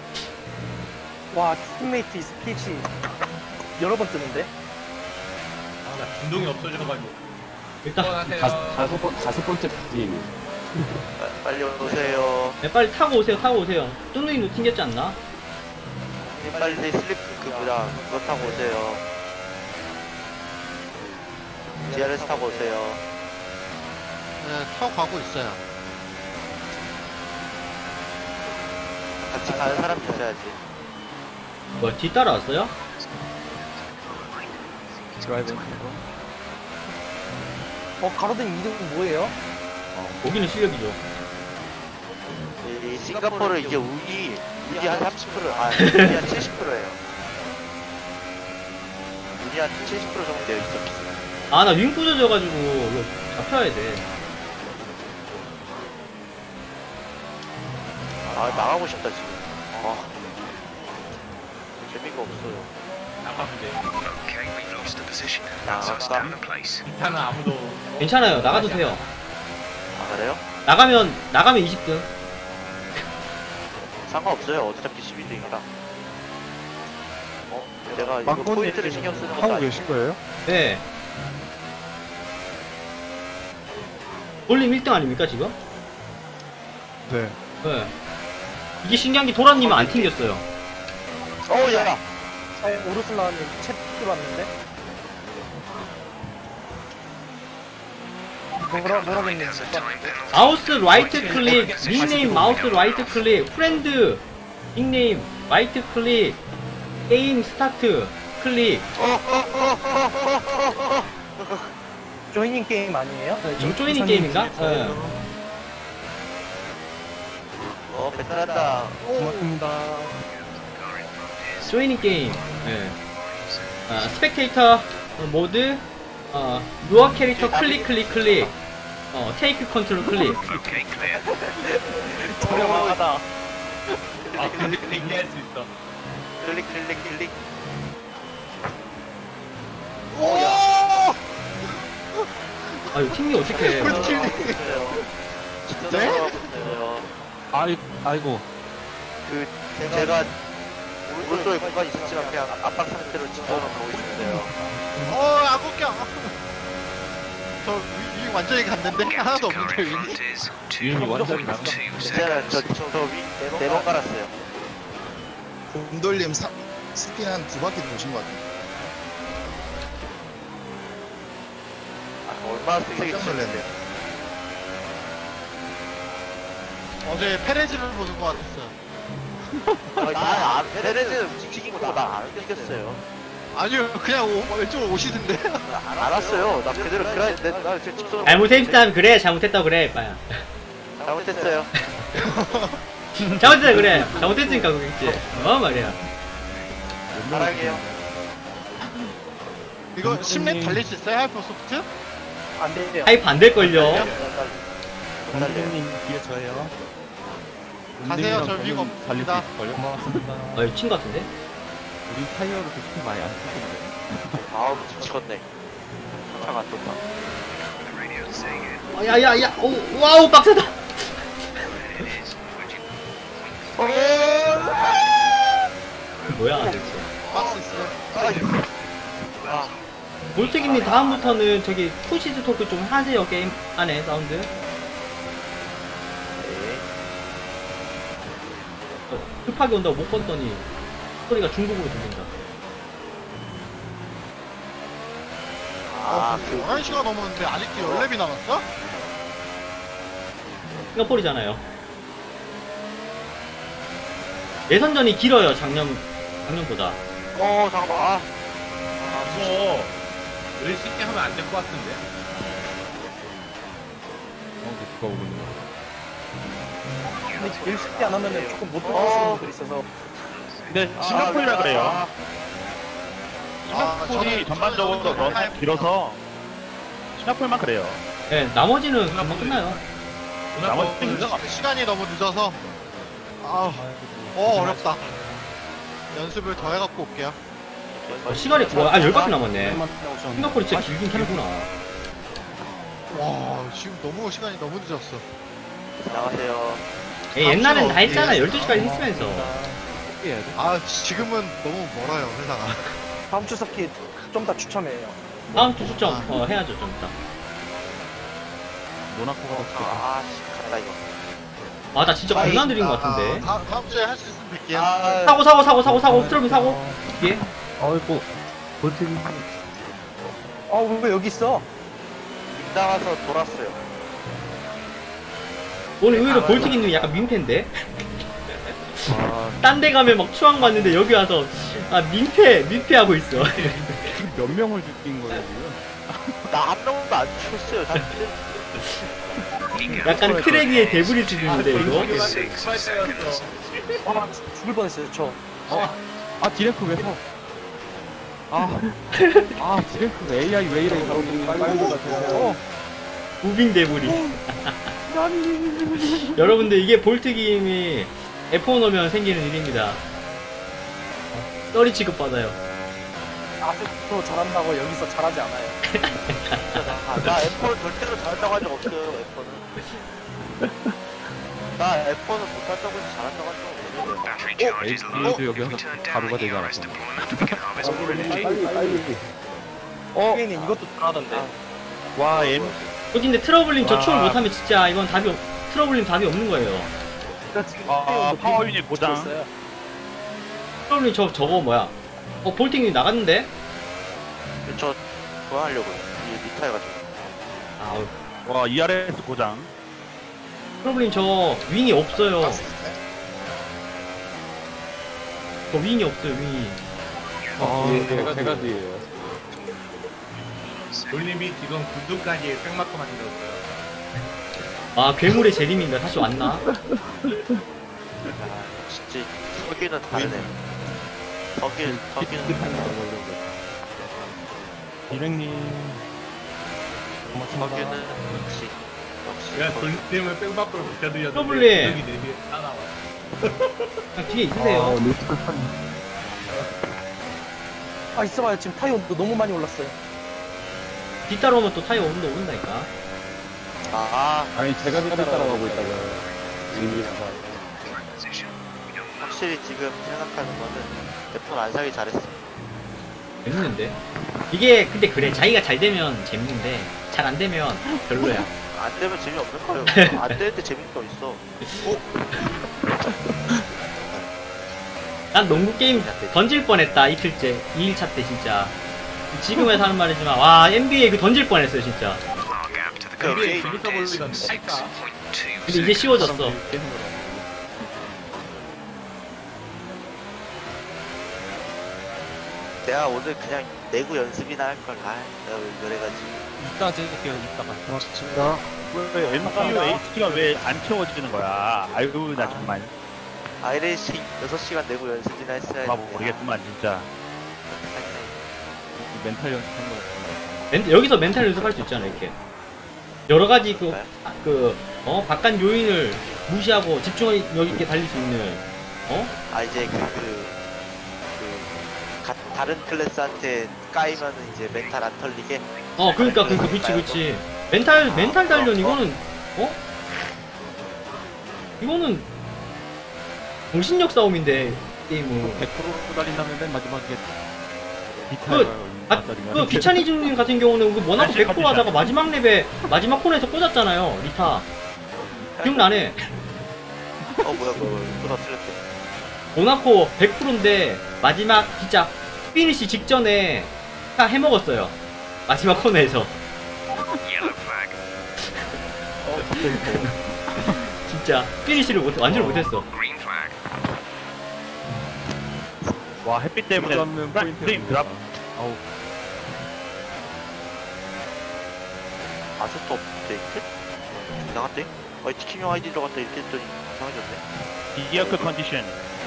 와, 팀메이트 스피치 여러 번 뜨는데? 아나 진동이 없어져가지고. 일단 다섯 번째 팀. 빨리 오세요. 네, 빨리 타고 오세요. 뚱뚱이도 튕겼지 않나? 빨리 슬립 그거랑 그거 타고 오세요. DRS 타고 오세요. 네, 타고 가고 있어요. 같이 가는 사람 있어야지. 뭐 뒤 따라왔어요? 가로등 2등 뭐예요? 거기는 실력이죠. 이 싱가포르 이제 운이 한 30%, 운이 한 70%예요. 운이 한 70% 정도 되어 있어. 아 나 윙 부서져가지고 이거 잡혀야 돼. 나가고 싶다 지금. 재미가 없어요. 나가면 돼. Okay, we've lost the position. That's us down the place. 기타는 아무도. 괜찮아요. 나가도 돼요. 그래요? 나가면 20등. 상관없어요. 어차피 12등이라. 내가 이거 빵꾸님 포인트를 신경 쓰는 것도 하고 아니고. 계신 거예요? 네. 볼림 1등 아닙니까 지금? 네. 네. 이게 신기한 게 도란님은 안 튕겼어요. 야! 오르슬라님 챗 들어왔는데? 뭐라겠네. There's a time penalty. 마우스 라이트 클릭, 닉네임 마우스 라이트 클릭, 프렌드 닉네임 라이트 클릭, 게임 스타트 클릭. 조이닝 게임 아니에요? 이거 조이닝 게임인가? 네. 배탈한다. 조이닝 게임. 네. 스펙테이터 모드, 유어 캐릭터 클릭 테이크 컨트롤 클릭. Okay, clear. 저렴하다. 근데 얘기할 수 있어. 클릭. 아 이거 튕기 어떡해. 네? 아이고. 제가 오른쪽에 공간이 있었지만 그냥 압박 상태로 직선으로 가고 있는데요. 안 웃겨. 저 윙 완전히 갔는데 Gap 하나도 to 없는데 current 윙이. front is 윙이 완전히 2.2 제가 seconds. 네번 깔았어요. 곰돌림 스핀 한 2바퀴 도신 것 같아요. 얼마나 세게 깜짝 놀랐네요. 어제 페레즈를 보는 것 같았어요. 페레즈 움직인 거 나 안 느꼈어요. 아니요, 그냥 왼쪽으로 오시던데. 알았어요. 나 그대로 나 지금 직선으로 잘못했다면 그래. 잘못했다고 그래. 빠야. 잘못했어요. 잘못했다 그래. 잘못했으니까 그랬지. 말이야. 사랑해요. 이거 10렙 달릴 수 있어요, 하이퍼 소프트? 안 돼요. 하이프 안 될걸요. 감독님 뒤에 저예요. 가세요, 저 윙 없습니다. 고맙습니다. 이거 친거 같은데? 우리 타이어를 그렇게 많이 안 쓰는데. 미치겠네. 차가 안 떴다. The radio is saying it. 야야야. 와우 빡세다. It is 20. 뭐야 대체. 박스 있어요. 볼텍이님 다음부터는 저기 푸시즈 토크 좀 하세요. 게임 안에 사운드. 급하게 온다고 못 껐더니 소리가 중국어로 들린다. 11시가 넘었는데 아직도 10렙이 남았어? 싱가포르잖아요. 예선전이 길어요. 작년보다. 잠깐만. 뭐 왜 쉽게 하면 안 될 것 같은데. 그거 오고 있는 거. 근데 제일 쉽게 안 하면은 조금 못 들어가시는 분들 있어서. 근데 싱가포르라 그래요. 싱가포르이 전반적으로 너무 길어서 싱가포르만 그래요. 네, 나머지는 금방 끝나요. 나머지는 시간이 너무 늦어서. 어렵다. 연습을 더 해갖고 올게요. 시간이 10바퀴 남았네. 싱가포르 진짜 길긴 하구나. 와 지금 너무 시간이 너무 늦었어. 나가세요. 옛날엔 다 했잖아. 12시까지 했으면서. 아 지금은 너무 멀어요 회사가. 다음 주 서킷 좀 더 추첨해요. 다음 주 추첨 해야죠 좀 이따. 모나코가 어떻게 아씨 갔다 이거. 아 나 진짜 겁나 느린 것 같은데. 다음 주에 할 수 있으면 뵐게요. 사고 트러블 사고. 예? 어이구 볼트기 왜 여기 있어? 집 나가서 돌았어요. 오늘 의외로 볼트기님 약간 민폐인데? 딴 데 가면 막 추앙 받는데 여기 와서 민폐하고 있어. 지금 몇 명을 죽인 거예요 지금? 나 한 명도 안 죽였어요. 약간 트랙 위에 데브리 수준인데 이거? 죽을 뻔했어요 저. 아 디렉터 왜 서? 디렉터 AI 왜 이래 빨리 가세요. 무빙 데브리. 여러분들 이게 볼트기임이 F1 오면 생기는 일입니다. 떨이 취급받아요. 아직도 잘한다고 여기서 잘하지 않아요. 나 F1 절대로 잘한다고 한 적 없어요. F1은. 나 F1은 못한다고 해서 잘한다고 한 적 없어요. Battery charges low. 여기 여기 Return down 가루가 the 되지 ERS 않았어. deployment. We can harvest more energy. 빨리. 게임님 이것도 잘하던데. 와 M 근데 트러블링 저 추월 와. 못하면 진짜 이건 트러블링 답이 없는 거예요. 그러니까 지금 파워 유닛 고장. 있어요. 트러블링 저거 뭐야? 볼팅이 나갔는데? 저 교환하려고요. 이 리타해가지고. 아, 와 ERS 고장. 트러블링 저 윙이 없어요. 저 윙이 없어요, 윙이. 제가 뒤에요. 돌림이 지금 군두까지 백마커 만들었어요. 아, 괴물의 재림인가? 다시 왔나? 진짜 서기는 다르네. 서기는 디렉님 서기는 역시 그냥 돌림을 백마커로 붙여드렸는데 더블리. 여기 내비에 따라와요. 그냥 뒤에 있으세요. 있어봐요. 지금 타이어 온도 너무 많이 올랐어요. 뒤따라오면 또 타이어 온도 오른다니까. 아니 제가 따라가고 있다고요. 확실히 지금 생각하는 거는 F1 안 사기 잘했어. 재밌는데? 이게 근데 그래, 자기가 잘 되면 재밌는데 잘 안 되면 별로야. 안 되면 재미없는 거예요. 안 되는데 재밌는 거 있어. 난 농구 게임 던질 뻔했다, 이틀째 2일차 때 진짜. 지금에서 하는 말이지만 와, NBA 그 던질 뻔했어요 진짜. NBA 재밌어 보이던데 살까? 근데 이제 쉬워졌어. 내가 오늘 그냥 내구 연습이나 할 걸. 내가 왜 그래가지고. 이따 찍을게요 이따가. 고맙습니다. 왜 MCU HD가 왜 안 채워지는 거야? 아이고 나 정말 아이레이싱 6시간 내구 연습이나 했어야 막 모르겠구만 진짜. 멘탈 연습한 거예요. 여기서 멘탈 연습할 수 있잖아, 이렇게. 여러 가지 바깥 요인을 무시하고 집중력 있게 달릴 수 있는, 이제 다른 클래스한테 까이면은 이제 멘탈 안 털리게. 그러니까, 그치. 멘탈 단련, 이거는, 이거는, 정신력 싸움인데, 게임은. 100% 달린다면 맨 마지막에 그 귀차니즘님 같은 경우는 그 모나코 100% 하다가 마지막 랩에, 마지막 코너에서 꽂았잖아요, 리타. 기억나네. 뭐야, 또 다 틀렸대. 모나코 100%인데, 마지막, 진짜, 피니시 직전에, 다 해먹었어요. 마지막 코너에서. 진짜 피니시를 완전히 못했어. 와 햇빛 때문에 프레임 드랍. 아우 아직도 업데이트? 이상한데? 티킹용 아이디 들어갔다 이렇게 했더니 이상해졌네. 비어크 컨디션.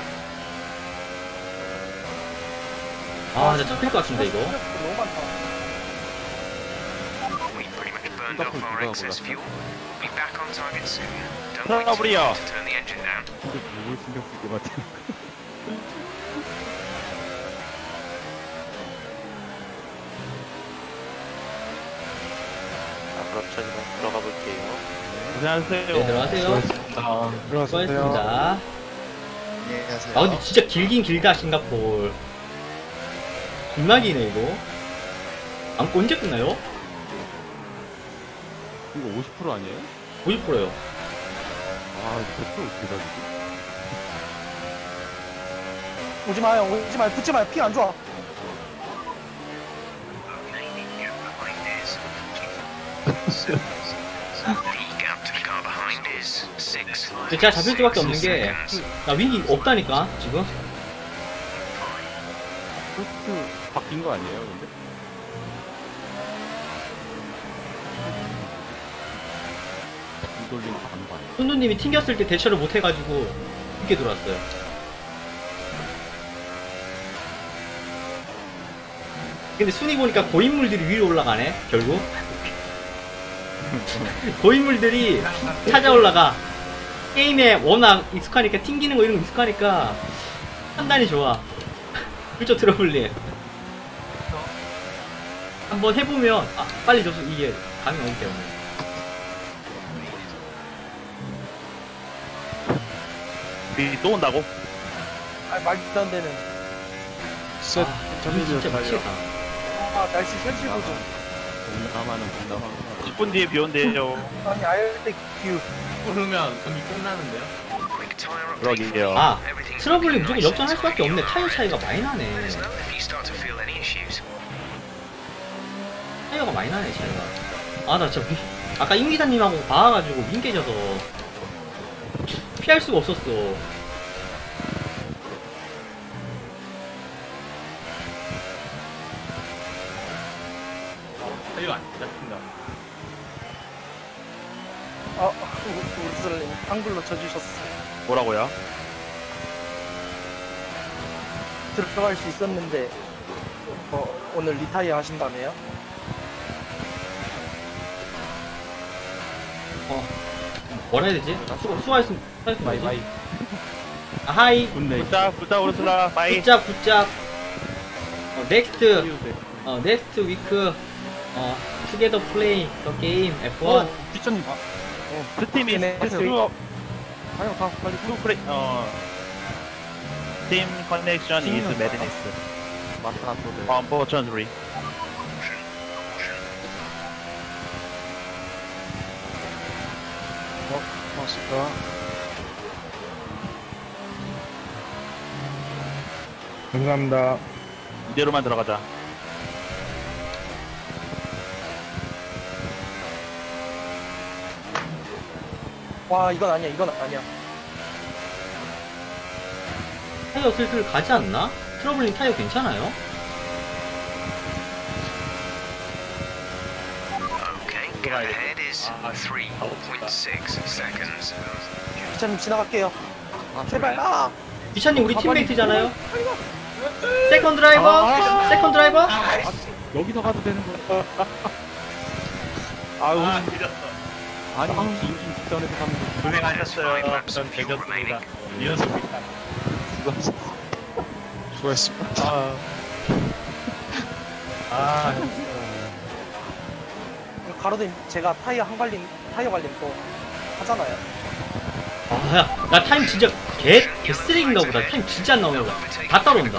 아, 진짜 잡힐 것 같은데 이거. 너무 많다. We pretty much burned off our excess fuel. We'll be back on target soon. Don't wait too 트러블이요. long to turn the engine down. 근데 누굴 신경 쓸 것 같아. 그렇죠. 이만 들어가 볼게요. 고생하세요. 네, 들어가세요. 들어가세요. 수고하셨습니다. 안녕하세요. 아, 근데 진짜 길긴 길다, 싱가포르. 겁나 기네, 이거. 안고 언제 끝나요? 이거 50% 아니에요? 50%요. 아, 이거 100% 어떻게 사지? 오지 마요, 오지 마요, 붙지 마요. 피 안 좋아. 근데 제가 잡힐 수밖에 없는 게, 나 윙이 없다니까, 지금. 코스트 바뀐 거 아니에요, 근데? 이돌링 가는 거 아니에요? 순두님이 튕겼을 때 대처를 못 해가지고, 이렇게 들어왔어요. 근데 순위 보니까 고인물들이 위로 올라가네, 결국. 고인물들이 찾아 올라가. 게임에 워낙 익숙하니까, 튕기는 거 이런 거 익숙하니까, 판단이 좋아. 그렇죠, 트러블님. 한번 해보면, 아, 빨리 줘서 이게 감이 오기 때문에. 우리 또 온다고? 아, 말도 안 되는. 셋. 이거 진짜 미치겠다. 아, 날씨 현실 보조. 동남아는 동남아. 10분 뒤에 비 온대요. 아니, 알때 큐. 그러면 경기 끝나는데요? 그러게요. 아, 트러블링 무조건 역전할 수밖에 없네. 타이어 차이가 많이 나네. 타이어가 많이 나네, 차이가. 아, 나 진짜 아까 임 기사님하고 봐가지고 민 깨져서 피할 수가 없었어. 이거 안 잡힌다. 우르슬님 한글로 쳐주셨어. 뭐라고요? 들어갈 수 있었는데, 오늘 리타이어 하신다며요? 뭐라 해야 되지? 수고하셨습니다. 바이. 아, 하이. 굿자 오르슬라 바이. 굿잡. 넥스트 위크. 투게더 플레이 더 게임 F1. 귀천님. 스팀 네, 이스 트루. 아유, 가 빨리 트루 프레. 스팀 커넥션 이스 매드니스. Unfortunately. 고맙습니다. 감사합니다. 이대로만 들어가자. 와, 이건 아니야, 이건 아니야. 타이어 슬슬 가지 않나? 트러블링 타이어 괜찮아요? 기차님 지나갈게요. 제발, 아! 기차님 우리 팀메이트잖아요? 세컨드 드라이버? 여기서 가도 되는 거. 아유, 아니, 인진 직전에서 가면 돼. 고생하셨어요. 전 대전입니다. 이현수입니다. 수고했습니다. 가로등 제가 타이어 관련 또 하잖아요. 아, 야, 나 타임 진짜 개쓰레기인가 보다. 타임 진짜 안 나오나 보다. 다 따라온다.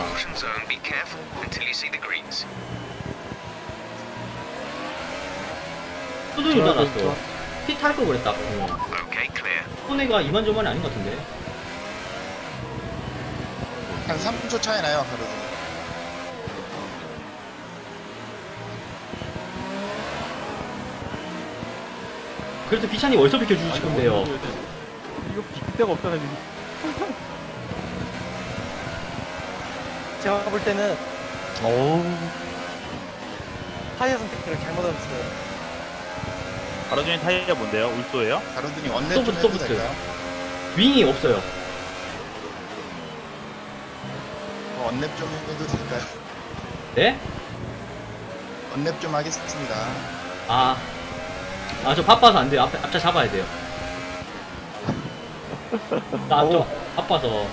수준이 올라갔어. 핏 할 걸 그랬다. 손해가 이만저만이 아닌 것 같은데. 한 3초 차이 나요, 가로등. 그래서 기차님 어디서 비켜주실 건데요? 이거 비킬 데가 없어가지고. 제가 볼 때는 타이어 선택을 잘못했어요. 가로준이 타이어 뭔데요? 울소예요? 가로등이 원래 좀 해도 소프트. 될까요? 윙이 없어요. 원랩 좀 해도 될까요? 네? 원랩 좀 하겠습니다. 저 바빠서 안 돼요. 앞차 잡아야 돼요. 나 좀 바빠서.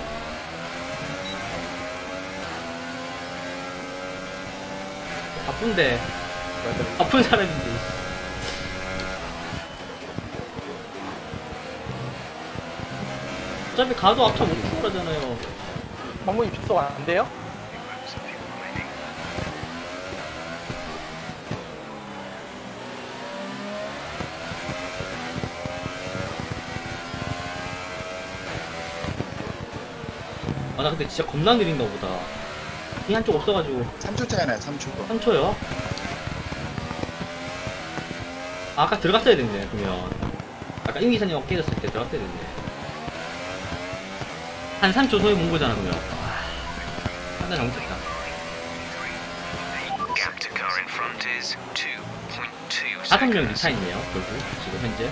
바쁜데. 바쁜 사람인데. 어차피 가도 앞차 못 출발하잖아요. 방문이 접속 안 돼요? 아, 나 근데 진짜 겁나 느린가 보다. 이 한쪽 없어가지고. 3초 차이나요, 3초. 3초요? 아까 들어갔어야 됐네, 그러면. 아까 임 기사님하고 깨졌을 때 들어갔어야 됐네. 한 3초 소에 본 거잖아, 그러면. 와, 판단 잘못했다. Gap to car in front is 2.2 5명 seconds. 리타 있네요, 결국. 지금 현재.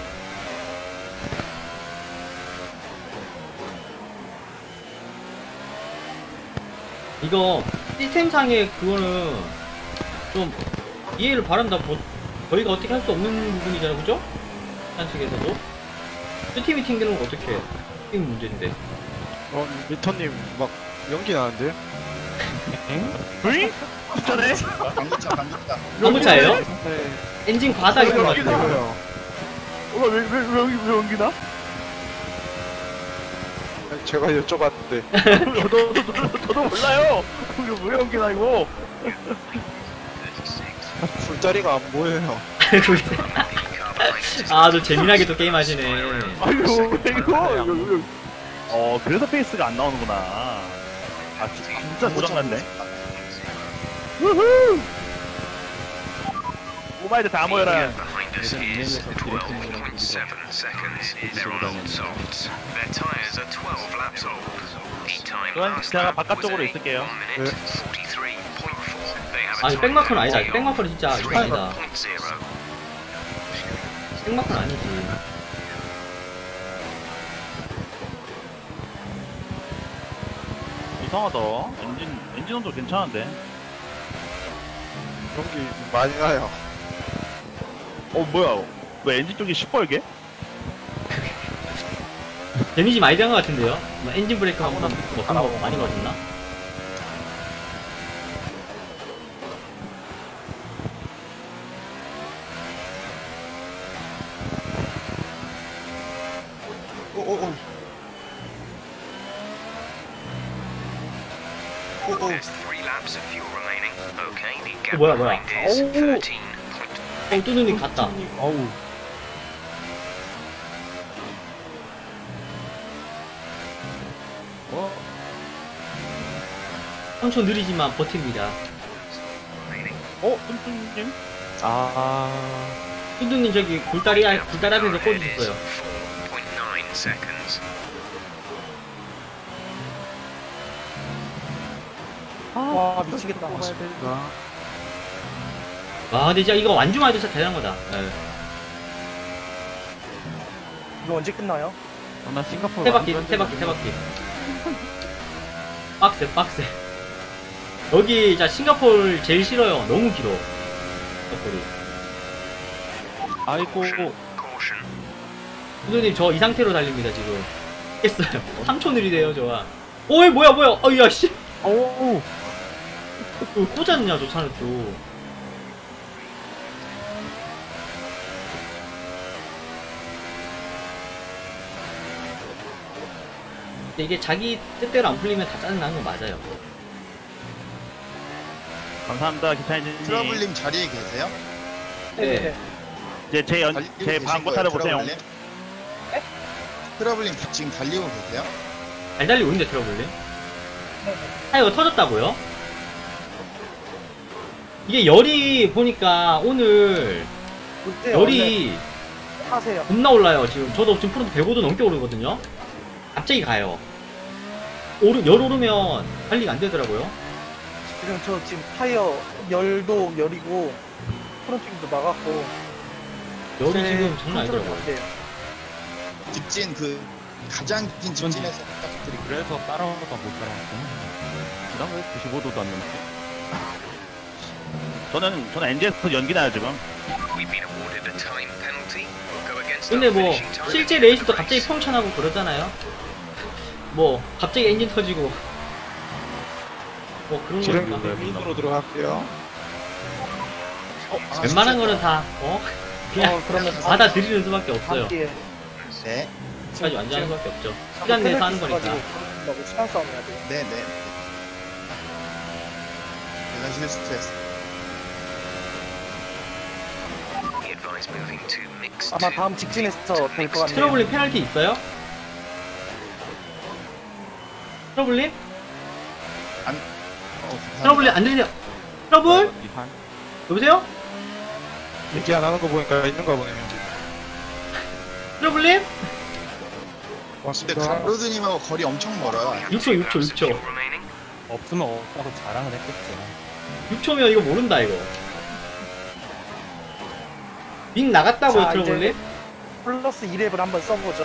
이거 시스템상의 그거는 좀 이해를 바란다. 저희가 어떻게 할 수 없는 부분이잖아요, 그죠? 한 측에서도 팀이 튕기는 건 어떻게 해? 팀 문제인데. 미터님 막 연기 나는데요? 으이? 진짜네? 방구차. 화물차예요? 네. 엔진 과다기 것 같은데. 이거요. 왜 연기나? 제가 여쭤봤는데 저도 몰라요. 이거 왜 연기나 이거? 줄다리가 안 보여요. 아, 너 재미나게 또 게임 하시네. 아이고 이거. 그래서 페이스가 안 나오는구나. 아 진짜 고장났네. 우후. 오마이드 다 모여라. Behind us is 12.7 seconds. They're on old softs. Their tyres are 12 laps old. Heat time 그건 last 제가 lap was 바깥쪽으로 있을게요. 1 minute 43.4. They have a 아니, time 백마크는 of 아니다. 백마크는 진짜 이거 아니다. 0.0. 백마크는 아니지. 이상하다. 엔진 온도 괜찮은데. 연기 많이 나요. 뭐야? 왜 엔진 쪽이 시뻘게? 데미지 많이 된 것 같은데요? 뭐 엔진 브레이크 한번 뭐 그런 거 많이 맞았나? 오오오. There's 3 laps of fuel remaining. Okay, the gap 뭐야. behind is 13. 뚜누님 갔다. 어우. 엄청 느리지만 버팁니다. 뚱뚱님? 뚜누님 저기 굴다리 앞에서 꽂으셨어요. 4.9 seconds. 와 미치겠다. 와, 근데 진짜 이거 완주만 해도 진짜 대단한 거다. 예. 이거 언제 끝나요? 나 싱가포르 세 바퀴. 빡세. 여기 진짜 싱가포르 제일 싫어요. 너무 길어. 싱가포르이. 아이고 Caution. 뚜누님 저 이 상태로 달립니다 지금. 깼어요. 3초 느리대요 저가. 어이 뭐야. 어이야 씨. 오 왜 꽂았냐 저 차는 또. 근데 이게 자기 뜻대로 안 풀리면 다 짜증나는 건 맞아요. 감사합니다 기사님. 트러블님 자리에 계세요? 네. 이제 제 방고 타러 보세요. 트러블님? 트러블님 지금 달리고 계세요? 잘 달리고 있는데 들어볼래? 타이어가 터졌다고요? 이게 열이 보니까 오늘 열이 하세요. 겁나 올라요. 지금 저도 지금 프론트 105도 넘게 오르거든요. 갑자기 가요. 열 오르면 달리기가 안 되더라고요. 지금 저 지금 타이어 열도 열이고 프론팅도 나갔고 열이 제 지금 장난 컨트롤이 아니더라고요. 안 돼요. 직진 가장 긴 직진에서 부탁드리고. 그래서 따라가다 못 따라왔구나. 나 왜 95도도 안 넘지? 저는 NG에서 연기 나요 지금. We've been awarded a time penalty. We'll go against 근데 our 뭐 finishing time. 실제 레이스도 갑자기 평천하고 그러잖아요. 뭐 갑자기 엔진 터지고 뭐 그런 거니까. 기름으로 들어갈게요. 웬만한 거는 다 그냥 그러면 받아들이는 수밖에 없어요. 바퀴에 네. 까지 완전할 수밖에 없죠. 시간 내서 하는 거니까. 너무 시간 싸움 해야 돼. 네네. 내가 실수했어. Be advised moving to mixed 아마 2. 다음 직진에서 될 것 같네요. 트러블님 페널티 있어요? 트러블님? 트러블님 안 들리세요? 트러블? 여보세요? 얘기 안 하는 거 보니까 있는가 보네요. 트러블님? 근데 고맙습니다. 가로드님하고 거리 엄청 멀어요. 6초. remaining. 없으면 없다고 자랑을 했겠죠. 6초면 이거 모른다, 이거. 윙 나갔다고요, 자, 트러블님? 플러스 2랩을 한번 써보죠.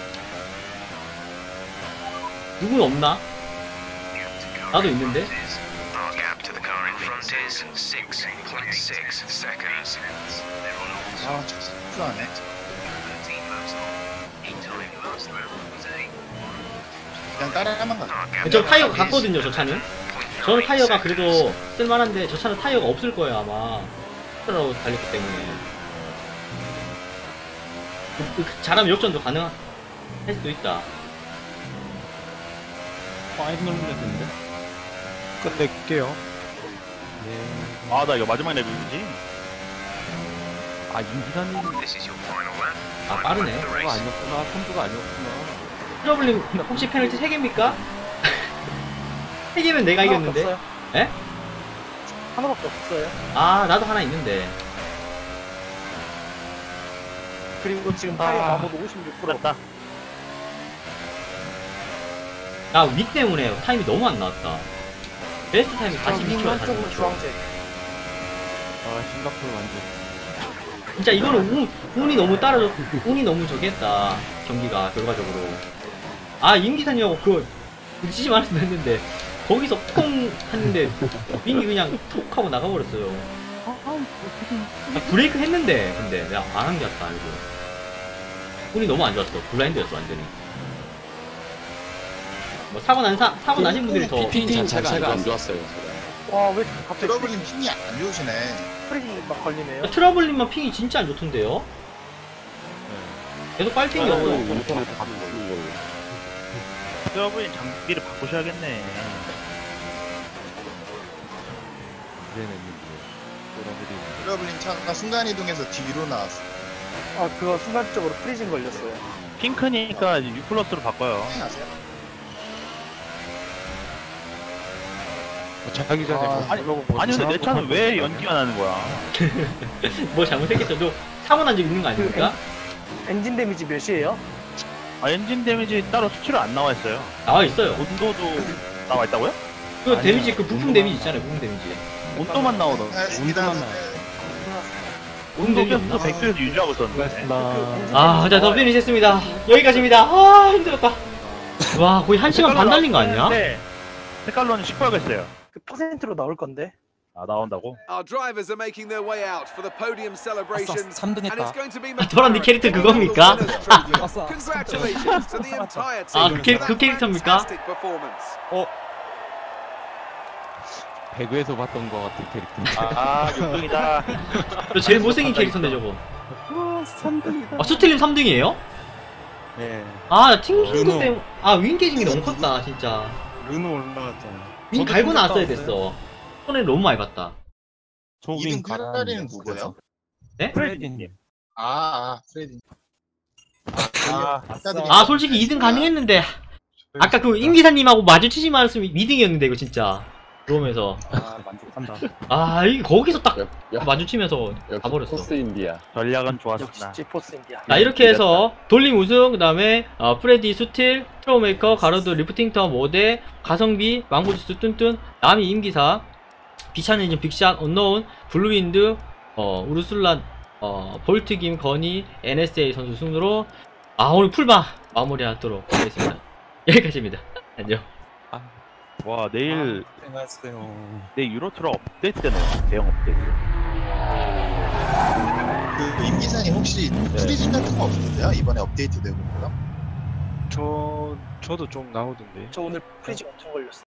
누군 없나? 나도 있는데. Our gap to the car in front is 6.6 seconds. 아, 실수하네. 그냥 따라만 가. 저 타이어가 같거든요, 저 차는. 저는 타이어가 그래도 쓸만한데 저 차는 타이어가 없을 거예요, 아마. 라고 달렸기 때문에. 잘하면 역전도 가능할 수도 있다. 많이 놀랬는데. 끝낼게요. 아, 나 이거 마지막 랩이지? 아, 임기사님 This is your final lap. 아, 빠르네. 그거 아니었구나. 선두가 아니었구나. 트러블님 혹시 페널티 3개입니까? 3개면 내가 이겼는데. 없어요. 에? 하나밖에 없어요. 아, 나도 하나 있는데. 그리고 지금 타이어 아무도 56%. 됐다. 나 위 때문에 타임이 너무 안 나왔다. 베스트 타임이 42초야, 한쪽으로 42초. 주황색. 아, 싱가포르 완전. 진짜 이거는 운이 너무 따라줘, 운이 너무 저기했다. 경기가, 결과적으로. 아, 임기사님하고 그거, 부딪히지 말았으면 했는데, 거기서 퐁! 했는데, 윙이 그냥 톡! 하고 나가버렸어요. 아, 브레이크 했는데, 근데 내가 안 한 게 같다, 이거. 운이 너무 안 좋았어. 블라인드였어, 완전히. 뭐, 사고 나신 분들이 더. 핀 자체가 안 좋았어요. 와, 왜 갑자기 트러블님 핀이 안 좋으시네. 프리징 막 걸리네요. 트러블님만 핑이 진짜 안 좋던데요? 계속 빨핑이 없어. 인터넷 바꾸는 걸로. 트러블인 장비를 바꾸셔야겠네. 트러블님 차가 순간이동해서 뒤로 나왔어. 아, 그거 순간적으로 프리징 걸렸어요. 핑크니까 6플러스로 바꿔요. 아세요? 자기 전에 아, 아니, 근데 내 차는 왜 연기가 나는 거야? 뭐 잘못했겠죠. 너 사고 난 적 있는 거 아닙니까? 엔진 데미지 몇이에요? 아, 엔진 데미지 따로 수치로 안 나와 있어요. 나와 있어요. 온도도 나와 있다고요? 그 데미지, 그 부품 데미지 있잖아요, 부품 데미지. 온도만 나오던. 알겠습니다. 부품 데미지 온도계에서 없나? 100도에서 유지하고 있었는데. 아, 자, 더 피니시했습니다. 여기까지입니다. 아, 힘들었다. 와, 거의 1시간 반 달린 거 아니야? 네. 색깔로는 시퍼야겠어요. 그 퍼센트로 나올 건데. 아, 나온다고? Our drivers are making their way out for the podium celebrations, and it's going to be 도란 니 캐릭터 그겁니까? Congratulations to the entire 아, team. 그 캐릭터입니까? Fantastic performance. 배그에서 봤던 것 같은 캐릭터인데. 아, 6등이다. 저 제일 못생긴 캐릭터인데, 저거. 아, 수틀림 3등이에요? 네. 아, 팅킹 때문에. 아, 윙 깨진 게 너무 컸다, 진짜. 르노 올라갔잖아. 윙 갈고 나왔어야 됐어. 손에 너무 많이 봤다. 이등 페라리는 누구예요? 네? 프레디님. 프레디. 아, 솔직히 2등 가능했는데. 아까 그 임기사님하고 마주치지 말았으면 2등이었는데, 이거 진짜. 그러면서. 아, 만족한다. 아, 이게 거기서 딱 야, 마주치면서 가버렸어. 포스 인디아. 전략은 역시 좋았으나. 지포스 인디아. 자, 이렇게 해서 돌림 우승, 그 다음에 프레디 수틸, 트러블메이커, 가로드 리프팅터 모델, 가성비, 망고주스 뚠뚠, 남이 임기사, 비찬 엔진 빅샷, 언노운, 블루윈드, 우르술라, 볼트김, 거니, NSA 선수 승으로 오늘 풀마 마무리하도록 하겠습니다. 여기까지입니다. 안녕. 와, 내일 고생하셨어요. 내일 유로트럭 업데이트 되네요. 대형 업데이트. 그 임기사님 혹시 프리징 같은 거 없으세요? 이번에 업데이트 되고 있고요. 저도 좀 나오던데. 저 오늘 프리징 엄청 걸렸어.